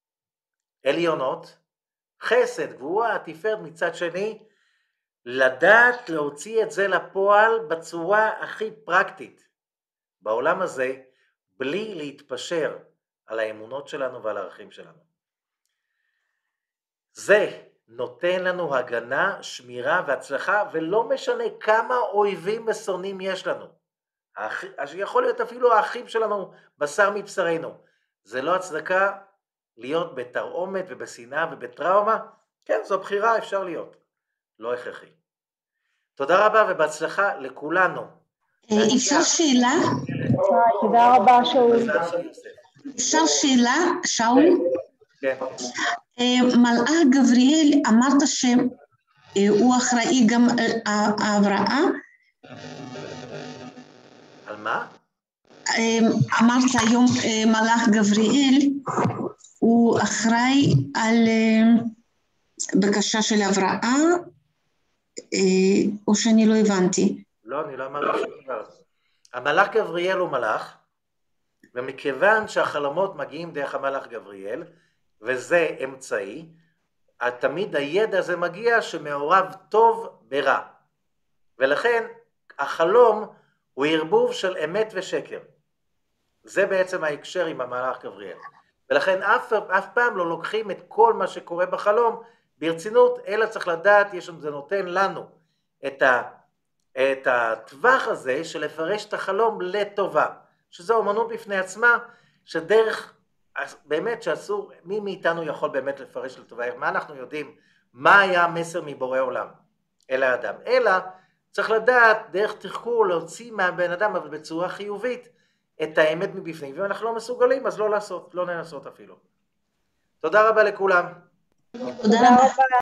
עליונות, חסד, גבורה, תפארת, מצד שני, לדעת להוציא את זה לפועל בצורה הכי פרקטית בעולם הזה, בלי להתפשר על האמונות שלנו ועל הערכים שלנו. זה נותן לנו הגנה, שמירה והצלחה, ולא משנה כמה אויבים ושונאים יש לנו. יכול להיות אפילו האחים שלנו בשר מבשרנו. זה לא הצדקה להיות בתרעומת ובשנאה ובטראומה, כן, זו בחירה, אפשר להיות, לא הכרחי. תודה רבה ובהצלחה לכולנו. אפשר שאלה? תודה רבה, שאול. אפשר שאלה, שאול? כן. מלאך גבריאל, אמרת שהוא אחראי גם על ההבראה? על מה? אמרת היום מלאך גבריאל, הוא אחראי על בקשה של הבראה, או שאני לא הבנתי? לא, אני לא אמרתי שום דבר. המלאך גבריאל הוא מלאך, ומכיוון שהחלומות מגיעים דרך המלאך גבריאל, וזה אמצעי, תמיד הידע הזה מגיע שמעורב טוב ברע. ולכן החלום הוא ערבוב של אמת ושקר. זה בעצם ההקשר עם המלאך גבריאל. ולכן אף פעם לא לוקחים את כל מה שקורה בחלום ברצינות, אלא צריך לדעת, זה נותן לנו את הטווח הזה של לפרש את החלום לטובה, שזו אומנות בפני עצמה, שדרך, באמת שאסור, מי מאיתנו יכול באמת לפרש לטובה, מה אנחנו יודעים, מה היה המסר מבורא עולם אל האדם, אלא צריך לדעת דרך תחקור להוציא מהבן אדם, אבל בצורה חיובית, את האמת מבפנים, ואם אנחנו לא מסוגלים, אז לא לעשות, לא ננסות אפילו. תודה רבה לכולם. תודה רבה.